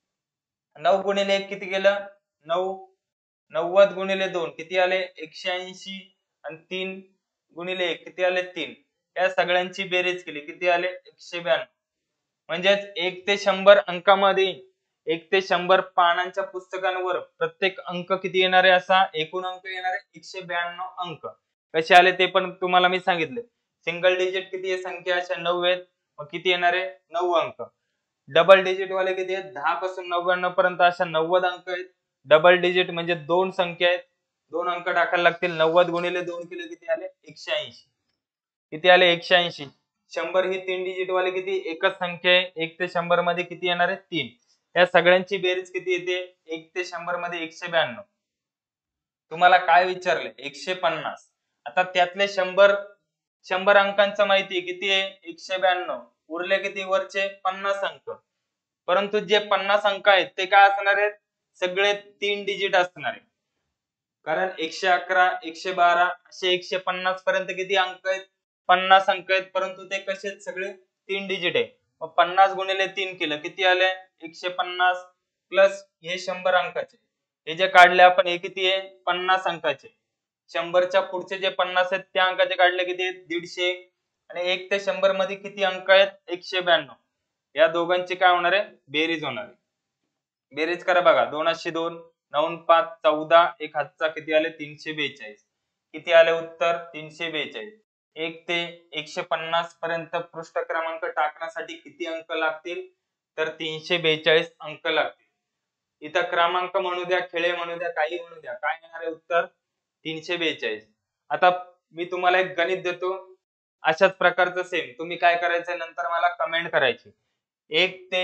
नऊ गुणिले एक किती गेलं? नऊ. नव्वद गुणिले दोन किती आले? एकशे ऐंशी. आणि तीन गुणिले एक किती आले? तीन. या सगळ्यांची बेरीज केली किती आले? एकशे ब्याण्णव. म्हणजेच एक ते शंभर अंकामध्ये एक ते शंभर पानांच्या पुस्तकांवर प्रत्येक अंक किती येणार आहे? असा एकूण अंक येणार आहे एकशे ब्याण्णव अंक. कसे आले ते पण तुम्हाला मी सांगितले. सिंगल डिजिट किती आहे? संख्या अशा नऊ आहेत. मग किती येणार आहे? नऊ अंक. डबल डिजिट वाले किती आहेत? दहा पासून नव्याण्णव पर्यंत अशा नव्वद अंक आहेत. डबल डिजिट म्हणजे दोन संख्या आहेत. दोन अंक टाकायला लागतील. नव्वद गुणिले दोन केले किती आले? एकशे ऐंशी. किती आले? एकशे ऐंशी. शंभर ही तीन डिजिट वाले किती? एकच संख्या आहे. एक ते शंभर मध्ये किती येणार आहे? तीन. या सगळ्यांची बेरीज किती येते? एक ते शंभर मध्ये एकशे ब्याण्णव. तुम्हाला काय विचारले? एकशे पन्नास. आता त्यातले शंभर शंभर अंकांचं माहिती किती आहे? एकशे ब्याण्णव. उरले किती वरचे? पन्नास अंक. परंतु जे पन्नास अंक आहेत ते काय असणार आहेत? सगळे तीन डिजिट असणार आहेत. कारण एकशे अकरा, एकशे बारा असे एकशे पन्नास पर्यंत किती अंक आहेत? पन्नास अंक आहेत. परंतु ते कसे आहेत? सगळे तीन डिजिट आहे. मग पन्नास गुणिले तीन केलं किती आले? एकशे पन्नास प्लस हे शंभर अंकाचे. हे जे काढले आपण हे किती आहे? पन्नास अंकाचे. शंभरच्या पुढचे जे पन्नास आहेत त्या अंकाचे काढले किती आहेत? दीडशे. आणि एक ते शंभर मध्ये किती अंक आहेत? एकशे ब्याण्णव. या दोघांची काय होणार आहे? बेरीज होणार आहे. बेरीज करा बघा. दोन अशी दोन, नऊ पाच चौदा, एक हातचा किती आले? तीनशे बेचाळीस. किती आले उत्तर? तीनशे बेचाळीस. एक ते एकशे पन्नास पर्यंत पृष्ठ क्रमांक टाकण्यासाठी किती अंक लागतील? तर तीनशे बेचाळीस अंक लागतील. इथं क्रमांक म्हणू द्या, खेळे म्हणू द्या, काही म्हणू द्या, काय येणार आहे उत्तर? तीनशे बेचाळीस. आता मी तुम्हाला एक गणित देतो अशाच प्रकारचं सेम. तुम्ही काय करायचं नंतर मला कमेंट करायची. एक ते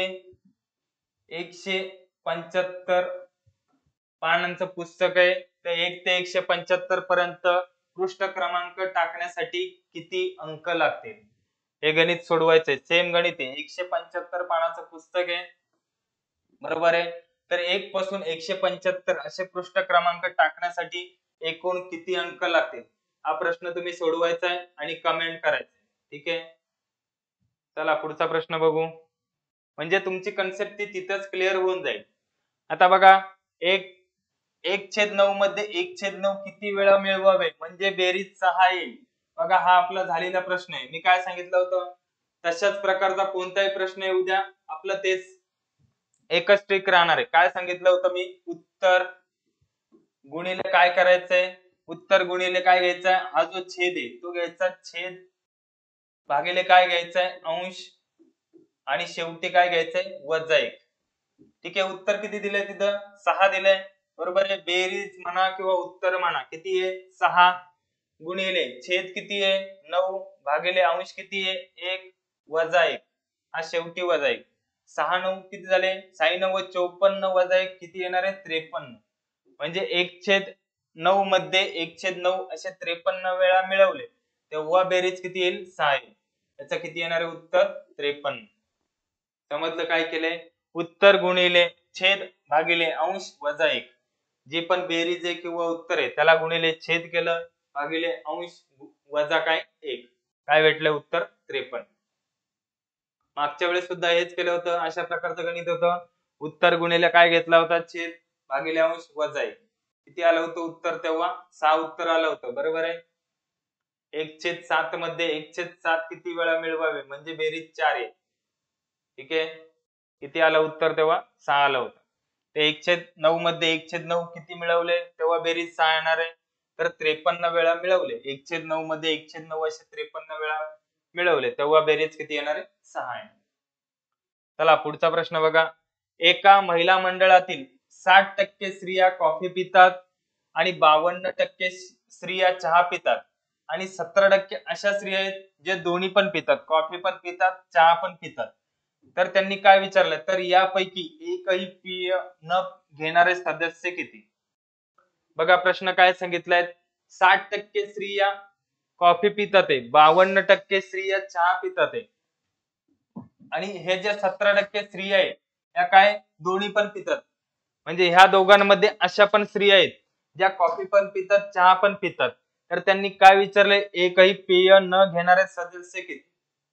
एकशे पंच्याहत्तर पानांचं पुस्तक आहे. तर एक ते एकशे पंच्याहत्तर पर्यंत पृष्ठ क्रमांक टाकण्यासाठी किती अंक लागतील? हे गणित सोडवायचंय. सेम गणित आहे. एकशे पंच्याहत्तर पानाचं पुस्तक आहे. बरोबर आहे. तर एक पासून एकशे पंच्याहत्तर असे पृष्ठ क्रमांक टाकण्यासाठी एकूण किती अंक लागतील? हा प्रश्न तुम्ही सोडवायचा आहे आणि कमेंट करायचं. ठीक आहे. चला पुढचा प्रश्न बघू. म्हणजे तुमची कन्सेप्ट ती तिथंच क्लिअर होऊन जाईल. आता बघा, एक एक छेद नऊ मध्ये एक छेद नऊ किती वेळा मिळवावे म्हणजे बेरीज सहा येईल. बघा हा आपला झालेला प्रश्न आहे. मी काय सांगितलं होतं? तशाच प्रकारचा कोणताही प्रश्न येऊ द्या, आपलं तेच एकच ट्रिक राहणार आहे. काय सांगितलं होतं मी? उत्तर गुणिले काय करायचंय? उत्तर गुणिले काय घ्यायचंय? हा जो छेद आहे तो घ्यायचा छेद भागिले काय घ्यायचंय? अंश. आणि शेवटी काय घ्यायचंय? वजा एक. ठीक आहे. उत्तर किती दिलंय तिथं? सहा दिलंय. बरोबर आहे. बेरीज म्हणा किंवा उत्तर म्हणा किती आहे? सहा. गुणिले छेद किती आहे? नऊ. भागिले अंश किती आहे? एक वजा एक. हा शेवटी वजा एक. सहा नऊ किती झाले? साई नऊ चौपन्न वजा एक किती येणार आहे? त्रेपन्न. म्हणजे एक छेद नऊ मध्ये एक छेद नऊ असे त्रेपन्न वेळा मिळवले तेव्हा बेरीज किती येईल? सहा येईल. याचं किती येणार आहे उत्तर? त्रेपन्न. समजलं काय केलंय? उत्तर गुणिले छेद भागिले अंश वजा एक, जी पण बेरीज आहे किंवा उत्तर आहे त्याला गुणिले छेद केलं भागिले अंश वजा काय एक, काय भेटलं? उत्तर त्रेपन्न. मागच्या वेळेस सुद्धा हेच केलं होतं, अशा प्रकारचं गणित होतं. उत्तर गुणिले काय घेतला होता? छेद भागिले अंश वजा एक. किती आलं होतं उत्तर तेव्हा? सहा उत्तर आलं होतं, बरोबर आहे. एक छेद सात मध्ये एक छेद सात किती वेळा मिळवावे म्हणजे बेरीज चार आहे. ठीक आहे, किती आलं उत्तर तेव्हा? सहा आलं होतं. ते एक छेद नऊ मध्ये एक छेद नऊ किती मिळवले तेव्हा बेरीज सहा येणार आहे, तर त्रेपन्न वेळा मिळवले. एक छेद नऊ मध्ये एक छेद नऊ असे त्रेपन्न वेळा मिळवले तेव्हा बेरीज किती येणार आहे? सहा आहे. चला पुढचा प्रश्न बघा. एका महिला मंडळातील साठ टक्के स्त्रिया कॉफी पितात आणि बावन्न टक्के स्त्रिया चहा पितात आणि सतरा टक्के अशा स्त्रिया आहेत जे दोन्ही पण पितात, कॉफी पण पितात चहा पण पितात. तर त्यांनी काय विचारलं? तर यापैकी एकही पेय न घेणारे सदस्य किती? बघा प्रश्न काय सांगितलाय. साठ टक्के स्त्रिया कॉफी पितात आहे, बावन्न टक्के स्त्रिया चहा पितात आहे आणि हे जे सतरा टक्के स्त्रिया आहेत त्या काय दोन्ही पण पितात. म्हणजे ह्या दोघांमध्ये अशा पण स्त्रिया आहेत ज्या कॉफी पण पितात चहा पण पितात. तर त्यांनी काय विचारले? एकही पेय न घेणारे सदस्य किती?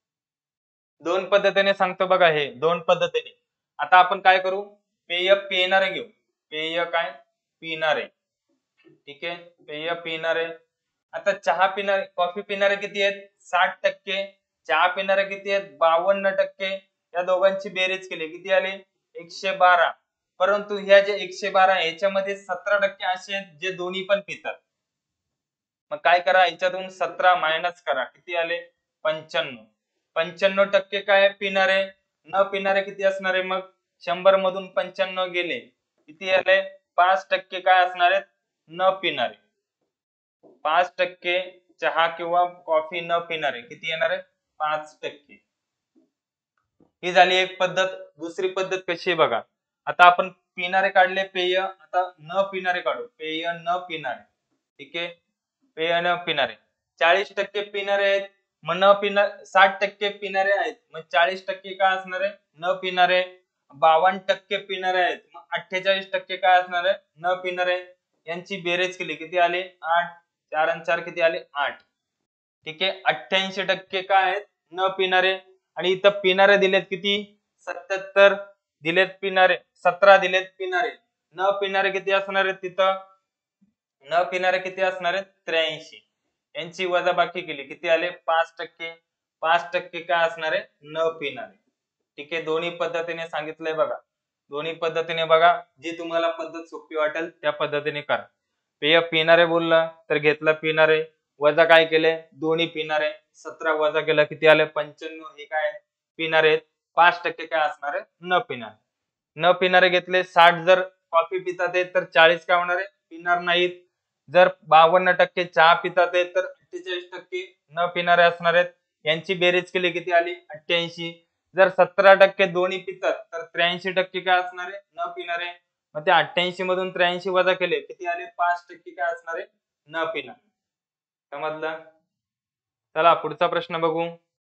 दोन पद्धतीने सांगतो बघा, हे दोन पद्धतीने. आता आपण काय करू? पेय पिणारे घेऊ. पेय काय? पिणारे. ठीक आहे, पेय पिणारे. आता चहा पिणारे, कॉफी पिणारे किती आहेत? साठ टक्के. चहा पिणारे किती आहेत? बावन्न टक्के. या दोघांची बेरीज केली किती आली? एकशे बारा. परंतु ह्या जे एकशे बारा याच्यामध्ये सतरा टक्के असे आहेत जे दोन्ही पण पितात. मग काय करा? याच्यातून सतरा मायनस करा, किती आले? पंच्याण्णव. पंच्याण्णव टक्के काय पिणारे, न पिणारे किती असणार आहे? मग शंभर मधून पंच्याण्णव गेले किती आले? पाच टक्के काय असणार आहेत? न पिणारे. पाच टक्के चहा किंवा कॉफी न पिणारे किती येणार आहे? पाच टक्के. ही झाली एक पद्धत. दुसरी पद्धत कशी आहे बघा. आता आपण पिणारे काढले पेय, आता न पिणारे काढू. पेय न पिणारे. ठीक आहे, पेय न पिणारे चाळीस टक्के पिणारे आहेत. मग न पिणार साठ टक्के पिणारे आहेत, मग चाळीस टक्के काय असणार आहे? न पिणारे. बावन्न टक्के पिणारे आहेत, मग अठ्ठेचाळीस टक्के काय असणार आहे? न पिणारे. यांची बेरीज केली किती आले? आठ. चार आणि चार किती आले? आठ. ठीक आहे, अठ्ठ्याऐंशी टक्के काय आहेत? न पिणारे. आणि इथं पिणारे दिलेत किती? सत्याहत्तर दिलेत पिणारे, सतरा दिलेत पिणारे. न पिणारे किती असणार आहेत तिथं? न पिणारे किती असणार आहेत? त्र्याऐंशी. यांची वजाबाकी केली किती आले? पाच टक्के. पाच टक्के काय असणार आहे? न पिणारे. ठीक आहे, दोन्ही पद्धतीने सांगितलंय बघा. दोन्ही पद्धतीने बघा, जी तुम्हाला पद्धत सोपी वाटेल त्या पद्धतीने करा. पेय पिणारे बोललं तर घेतलं पिणारे, वजा काय केले? दोन्ही पिणारे. सतरा वजा केलं किती आले? पंच्याण्णव. हे काय पिणारे आहेत. पाच टक्के काय असणार आहे? न पिणारे. न पिणारे घेतले. साठ जर कॉफी पितात आहेत तर चाळीस काय होणार आहे? पिणार नाहीत. जर बावन्न टक्के चहा पितात आहेत तर अठ्ठेचाळीस टक्के न पिणारे असणार आहेत. यांची बेरीज केली किती आली? अठ्ठ्याऐंशी. जर सतरा टक्के दोन्ही पितात तर त्र्याऐंशी टक्के काय असणार आहे? न पिणारे. मग ते अठ्ठ्याऐंशी मधून त्र्याऐंशी वजा केले किती आले? पाच टक्के काय असणार आहे? न पिणारे. समजलं? चला पुढचा प्रश्न बघू.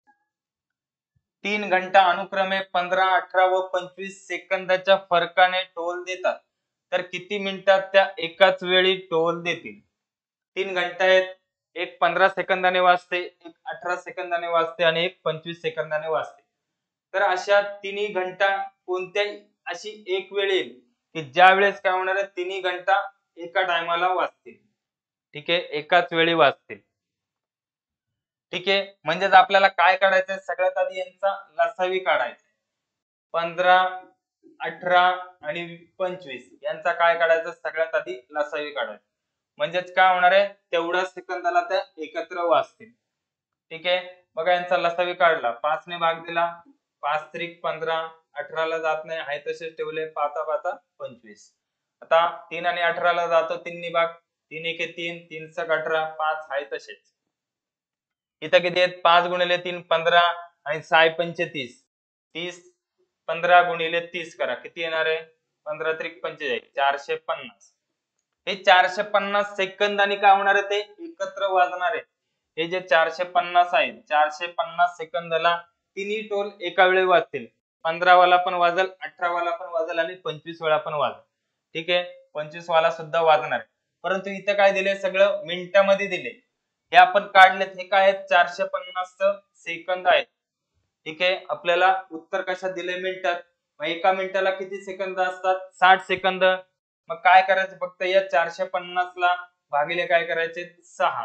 तीन घंटा अनुक्रमे पंधरा, अठरा व पंचवीस सेकंदाच्या फरकाने टोल देतात तर किती मिनिटात त्या एकाच वेळी टोल देतील? तीन घंटा आहेत, एक पंधरा सेकंदाने वाजते, एक अठरा सेकंदाने वाजते आणि एक पंचवीस सेकंदाने वाजते. तर अशा तिन्ही घंटा कोणत्याही अशी एक वेळ येईल की ज्या वेळेस काय होणार आहे? तिन्ही घंटा एका टायमाला वाजतील. ठीक आहे, एकाच वेळी वाजतील. ठीक आहे, म्हणजेच आपल्याला काय काढायचंय? सगळ्यात आधी यांचा लसावी काढायचा. पंधरा, अठरा आणि पंचवीस यांचा काय काढायचं? सगळ्यात आधी लसावी काढायचा. म्हणजेच काय होणार आहे? तेवढ्या सेकंदाला त्या एकत्र वाजतील. ठीक आहे, बघा यांचा लसावी काढला. पाच ने भाग दिला, पाच त्रिक पंधरा, अठरा ला जात नाही, आहे तसेच ठेवले. पाचा पाचा पंचवीस. आता तीन आणि अठरा ला जातो, तीन ने भाग, तीन एके तीन, तीन सक अठरा, पाच आहे तसेच. इथं किती आहेत? पाच गुणिले तीन पंधरा आणि सहा पंचे तीस. तीस पंधरा गुणिले तीस करा, किती येणार आहे? पंधरा त्रिक पंचेचाळीस, चारशे पन्नास. हे चारशे पन्नास सेकंदाने काय होणार आहे? ते एकत्र वाजणार आहे. हे जे चारशे पन्नास आहेत, चारशे पन्नास सेकंदाला तिन्ही टोल एका वेळी वाजतील. पंधरा वाला पण वाजल, अठरा वाला पण वाजल आणि पंचवीस वेळा पण वाजल. ठीक आहे, पंचवीस वाला सुद्धा वाजणार आहे. परंतु इथं काय दिले, सगळं मिनिटामध्ये दिले. हे आपण काढलेत, हे काय आहेत, चारशे पन्नास सेकंद आहेत. ठीक आहे, आपल्याला उत्तर कशात दिले, मिनिटात. मग एका मिनिटाला किती सेकंद असतात, साठ सेकंद. मग काय करायचं, फक्त या चारशे पन्नास ला भागिले काय करायचे, सहा.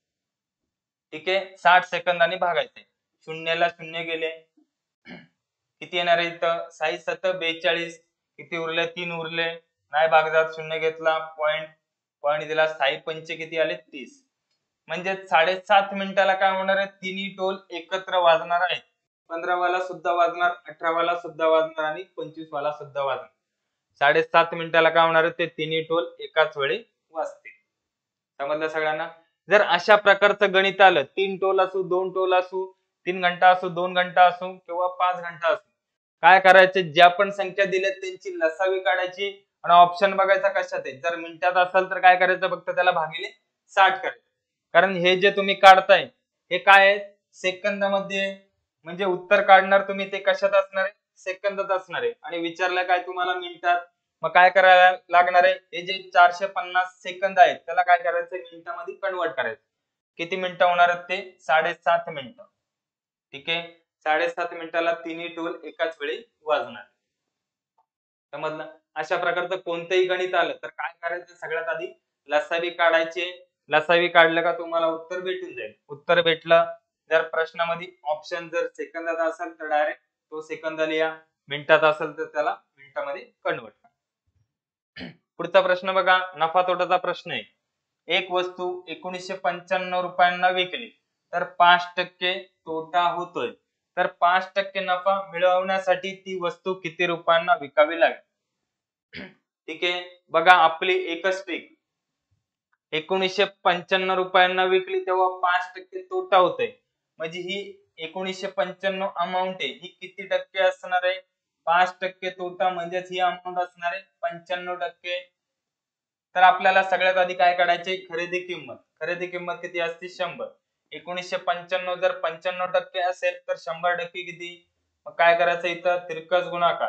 ठीक आहे, साठ सेकंदाने भागायचे. शून्याला शून्य गेले, किती येणार आहे इथं, साई सत बेचाळीस. किती उरले, तीन उरले, नाही भागजात, शून्य घेतला, पॉइंट पॉइंट दिला, साई पंचे किती आले, तीस. म्हणजे साडेसात मिनिटाला काय होणार आहे, तिन्ही टोल एकत्र वाजणार आहेत. पंधरा वाला सुद्धा वाजणार, अठरा वाला सुद्धा वाजणार आणि पंचवीस वाला सुद्धा वाजणार. साडेसात मिनिटाला काय होणार आहे, ते तिन्ही टोल एकाच वेळी वाजतील. समजलं सगळ्यांना. जर अशा प्रकारचं गणित आलं, तीन टोल असू, दोन टोल असू, तीन घंटा असू, दोन घंटा असू किंवा पाच घंटा असू, काय करायचे, ज्या पण संख्या दिल्यात त्यांची लसावी काढायची आणि ऑप्शन बघायचा कशात आहे. जर मिनिटात असेल तर काय करायचं, फक्त त्याला भागिले साठ करायचं. कारण हे जे तुम्ही काढताय हे काय आहे, सेकंदामध्ये, म्हणजे उत्तर काढणार तुम्ही ते कशात असणार आहे, सेकंदात असणार आहे. आणि विचारलं काय तुम्हाला मिनिटात, मग काय करायला लागणार आहे, हे जे चारशे पन्नास सेकंद आहेत त्याला काय करायचं, मिनिटामध्ये कन्वर्ट करायचं. किती मिनिटं होणार आहेत ते, साडेसात मिनिटं. ठीक आहे, साडेसात मिनिटाला तिन्ही टोल एकाच वेळी वाजणार. समजलं. अशा प्रकारचं कोणतंही गणित आलं तर काय करायचं, सगळ्यात आधी लसावी काढायचे. लसावी काढलं का तुम्हाला उत्तर भेटून जाईल. उत्तर भेटलं, जर प्रश्नामध्ये ऑप्शन जर सेकंदात असेल तर डायरेक्ट तो सेकंद लिहा, मिनिटात असेल तर त्याला मिनिटामध्ये कन्वर्ट करा. पुढचा प्रश्न बघा, नफा तोटाचा प्रश्न आहे. एक वस्तू एकोणीसशे पंच्याण्णव रुपयांना विकली तर पाच टक्के तोटा होतोय, तर पाच टक्के नफा मिळवण्यासाठी ती वस्तू किती रुपयांना विकावी लागेल. ठीक आहे, बघा आपली एकच ट्रिक, एकोणीसशे पंच्याण्णव रुपयांना विकली तेव्हा पाच टक्के तोटा होतोय, म्हणजे ही एकोणीसशे पंच्याण्णव अमाऊंट आहे, ही किती टक्के असणार आहे, पाच टक्के तोटा, म्हणजेच ही अमाऊंट असणार आहे पंच्याण्णव टक्के. तर आपल्याला सगळ्यात आधी काय काढायचे, खरेदी किंमत. खरेदी किंमत किती असते, शंभर. एकोणीसशे पंच्याण्णव जर पंच्याण्णव टक्के असेल तर शंभर टक्के किती, मग काय करायचं, इथं तिरकस गुणाकार,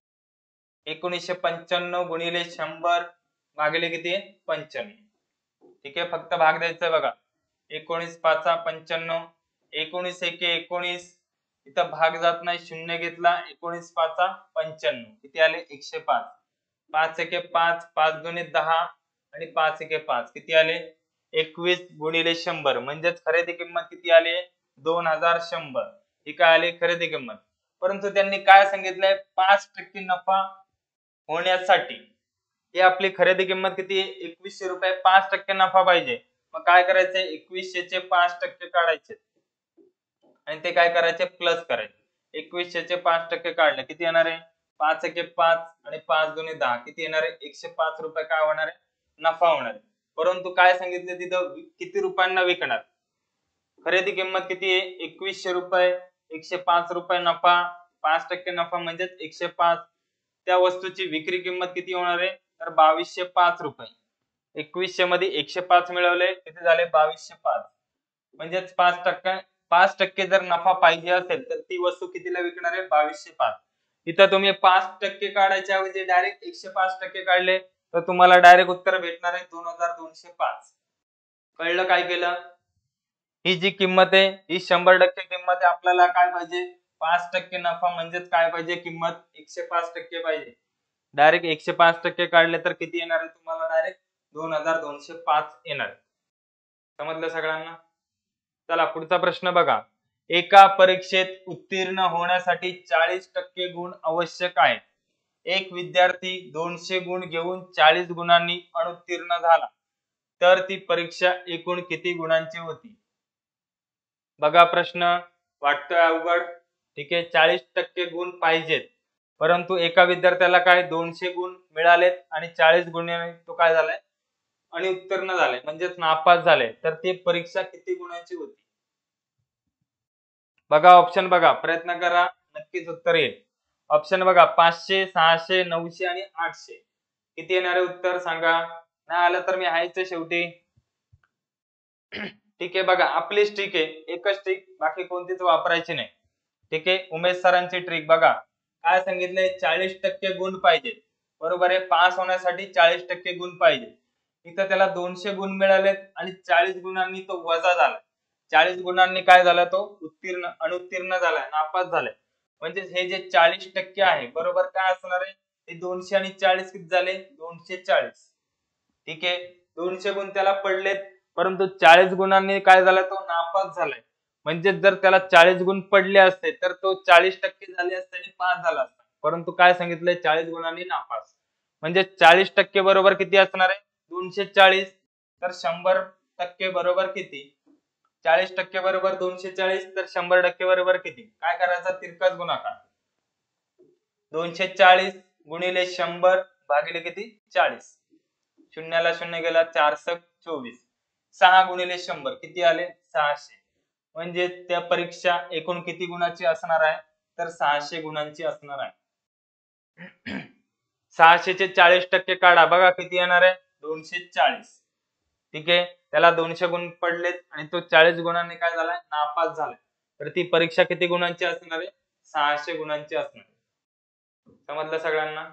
एकोणीसशे पंच्याण्णव गुणिले शंभर भागिले किती, पंच्याण्णव. ठीक आहे, फक्त भाग द्यायचा बघा, एकोणीस पाचा पंच्याण्णव, एकोणीस एके एकोणीस, इथं भाग जात नाही, शून्य घेतला, एकोणीस पाचा पंच्याण्णव, किती आले, एकशे पाच. पाच एके पाच, पाच दोन्ही दहा आणि पाच एके पाच, किती आले, एकवीस गुणिले शंभर, म्हणजेच खरेदी किंमत किती आली, दोन हजार शंभर. ही काय आली, खरेदी किंमत. परंतु त्यांनी काय सांगितलंय, पाच टक्के नफा होण्यासाठी ही आपली खरेदी किंमत किती आहे, एकवीसशे रुपये. पाच टक्के नफा पाहिजे, मग काय करायचंय, एकवीसशे चे पाच टक्के काढायचे आणि ते काय करायचे, प्लस करायचे. एकवीसशे चे पाच टक्के काढले, किती येणार आहे, पाच एके पाच आणि पाच दोन्ही दहा, किती येणार आहे, एकशे पाच रुपये काय होणार आहे, नफा होणार आहे. परंतु काय सांगितलं तिथं, किती रुपयांना विकणार, खरेदी किंमत किती आहे, एकवीसशे रुपये, एकशे पाच रुपये नफा, पाच टक्के नफा म्हणजेच एकशे पाच. त्या वस्तूची विक्री किंमत किती होणार आहे, तर बावीसशे पाच रुपये. एकवीसशे मध्ये एकशे पाच मिळवले, किती झाले, बावीसशे पाच. म्हणजेच पाच टक्के पाच टक्के जर नफा पाहिजे असेल तर ती वस्तू कितीला विकणार आहे, बावीसशे पाच. इथं तुम्ही पाच टक्के काढायच्या ऐवजी डायरेक्ट एकशे पाच टक्के काढले तर तुम्हाला डायरेक्ट उत्तर भेटणार आहे दोन हजार दोनशे पाच. कळलं काय केलं, ही जी किंमत आहे ही शंभर टक्के किंमत आहे, आपल्याला काय पाहिजे, पाच टक्के नफा, म्हणजेच काय पाहिजे, किंमत एकशे पाच टक्के पाहिजे. डायरेक्ट एकशे पाच टक्के काढले तर किती येणार आहे तुम्हाला, डायरेक्ट दोन हजार दोनशे पाच येणार. समजलं सगळ्यांना. चला पुढचा प्रश्न बघा, एका परीक्षेत उत्तीर्ण होण्यासाठी चाळीस टक्के गुण आवश्यक आहेत. एक विद्यार्थी दोनशे गुण घेऊन चाळीस गुणांनी अनुत्तीर्ण झाला तर ती परीक्षा एकूण किती गुणांची होती. बघा प्रश्न वाटतोय अवघड. ठीक आहे, चाळीस टक्के गुण पाहिजेत, परंतु एका विद्यार्थ्याला काय दोनशे गुण मिळालेत आणि चाळीस गुणांनी तो काय झालाय, आणि उत्तीर्ण झाले, म्हणजेच नापास झाले, तर ती परीक्षा किती गुणांची होती. बघा ऑप्शन बघा, प्रयत्न करा, नक्कीच उत्तर येईल. ऑप्शन बघा, पाचशे, सहाशे, नऊशे आणि आठशे. किती येणारे उत्तर सांगा. नाही आलं तर मी हायचं शेवटी. ठीक आहे, बघा आपलीच ट्रिक आहे, एकच ट्रिक, बाकी कोणतीच वापरायची नाही. ठीक आहे, उमेश सरांची ट्रिक बघा, काय सांगितलंय, चाळीस टक्के गुण पाहिजे. बरोबर आहे, पास होण्यासाठी चाळीस टक्के गुण पाहिजे. इथं त्याला दोनशे गुण मिळालेत आणि चाळीस गुणांनी तो वजा झाला. चाळीस गुणांनी काय झाला, तो उत्तीर्ण अनुत्तीर्ण झालाय, नापास झालाय. म्हणजे हे जे चाळीस टक्के आहे, बरोबर काय असणार आहे, हे दोनशे आणि चाळीस किती झाले, दोनशे चाळीस. ठीक आहे, दोनशे गुण त्याला पडलेत, परंतु चाळीस गुणांनी काय झाला, तो नापास झालाय. म्हणजे जर त्याला चाळीस गुण पडले असते तर तो चाळीस टक्के झाले असते आणि पास झाला असता. परंतु काय सांगितलंय, चाळीस गुणांनी नापास. म्हणजे चाळीस टक्के बरोबर किती असणार आहे, दोनशे चाळीस. तर शंभर टक्के बरोबर किती, चाळीस टक्के बरोबर दोनशे चाळीस, तर शंभर टक्के बरोबर किती, काय करायचा, तिरकाच गुणाकार. दोनशे चाळीस गुणिले शंभर भागिले किती, चाळीस. शून्याला शून्य गेला, चार सक चोवीस. सहा गुणिले शंभर किती आले, सहाशे. म्हणजे त्या परीक्षा एकूण किती गुणाची असणार आहे, तर सहाशे गुणांची असणार आहे. सहाशे चे चाळीस टक्के काढा, बघा किती येणार आहे, दोनशे चाळीस. ठीक आहे, त्याला दोनशे गुण पडलेत आणि तो चाळीस गुणांनी काय झालाय, नापास झालाय. तर ती परीक्षा किती गुणांची असणार आहे, सहाशे गुणांची असणार आहे. समजलं सगळ्यांना?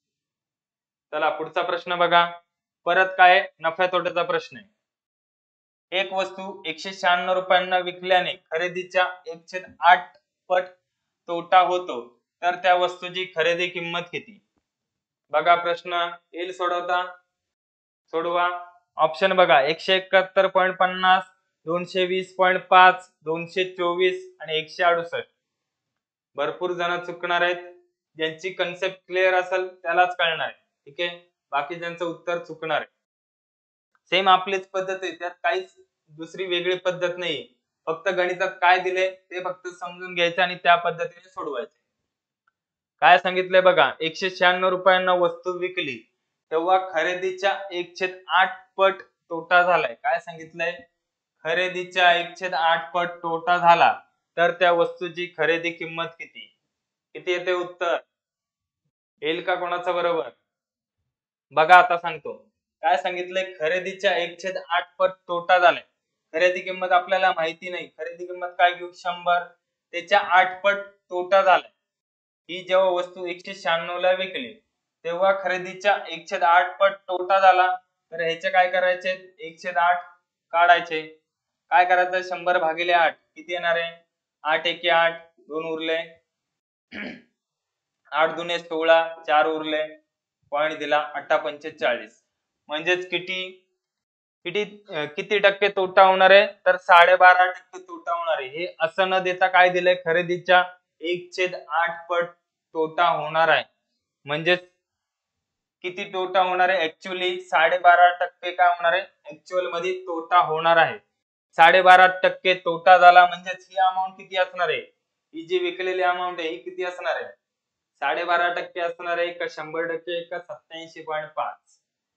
चला पुढचा प्रश्न बघा. परत काय, नफ्या तोट्याचा प्रश्न आहे. एक वस्तू एकशे शहाण्णव रुपयांना विकल्याने खरेदीच्या एकशे आठ पट तोटा होतो, तर त्या वस्तूची खरेदी किंमत किती. बघा प्रश्न, येईल सोडवता, सोडवा. ऑप्शन बघा, एकशे एकाहत्तर पॉईंट पन्नास, दोनशे वीस पॉईंट पाच, दोनशे चोवीस आणि एकशे अडुसष्ट. भरपूर जण चुकणार आहेत. ज्यांची कन्सेप्ट क्लिअर असेल त्यालाच कळणार आहे. ठीक आहे, बाकी ज्यांचं उत्तर चुकणार आहे. सेम आपलीच पद्धत आहे, त्यात काहीच दुसरी वेगळी पद्धत नाहीये. फक्त गणितात काय दिले ते फक्त समजून घ्यायचं आणि त्या पद्धतीने सोडवायचे. काय सांगितलंय बघा, एकशे शहाण्णव रुपयांना वस्तू विकली तेव्हा खरेदीच्या एकशे आठ पट तोटा झालाय. काय सांगितलंय, खरेदीच्या एकशे आठ पट तोटा झाला तर त्या वस्तूची खरेदी किंमत किती. किती येते उत्तर, येईल का कोणाचं बरोबर. बघा आता सांगतो. काय सांगितलंय, खरेदीच्या एकशे आठ पट तोटा झालाय. खरेदी किंमत आपल्याला माहिती नाही, खरेदी किंमत काय घेऊ, शंभर. त्याच्या आठ पट तोटा झालाय. ही जेव्हा वस्तू एकशे शहाण्णव ला विकली तेव्हा खरेदीच्या एकशे आठ पट तोटा झाला. तर ह्याचे काय करायचे, एकशे आठ काढायचे. काय करायचं, शंभर भागिले आठ किती येणार आहे, आठ एके आठ, दोन उरले, आठ दुने सोळा, चार उरले, पॉइंट दिला, अठ्ठा पंचेचाळीस. म्हणजेच किती किती किती टक्के तोटा होणार आहे, तर साडेबारा टक्के तोटा होणार आहे. हे असं न देता काय दिलंय, खरेदीच्या एकशे आठ पट तोटा होणार आहे. म्हणजे किती तोटा होणार आहे, ऍक्च्युअली साडेबारा टक्के काय होणार आहे, ऍक्च्युअल मध्ये तोटा होणार आहे. साडेबारा टक्के तोटा झाला म्हणजेच ही अमाऊंट किती असणार आहे, ही जी विकलेली अमाऊंट आहे ही किती असणार आहे, साडेबारा टक्के असणार आहे का शंभर टक्के का सत्याऐंशी पॉईंट पाच.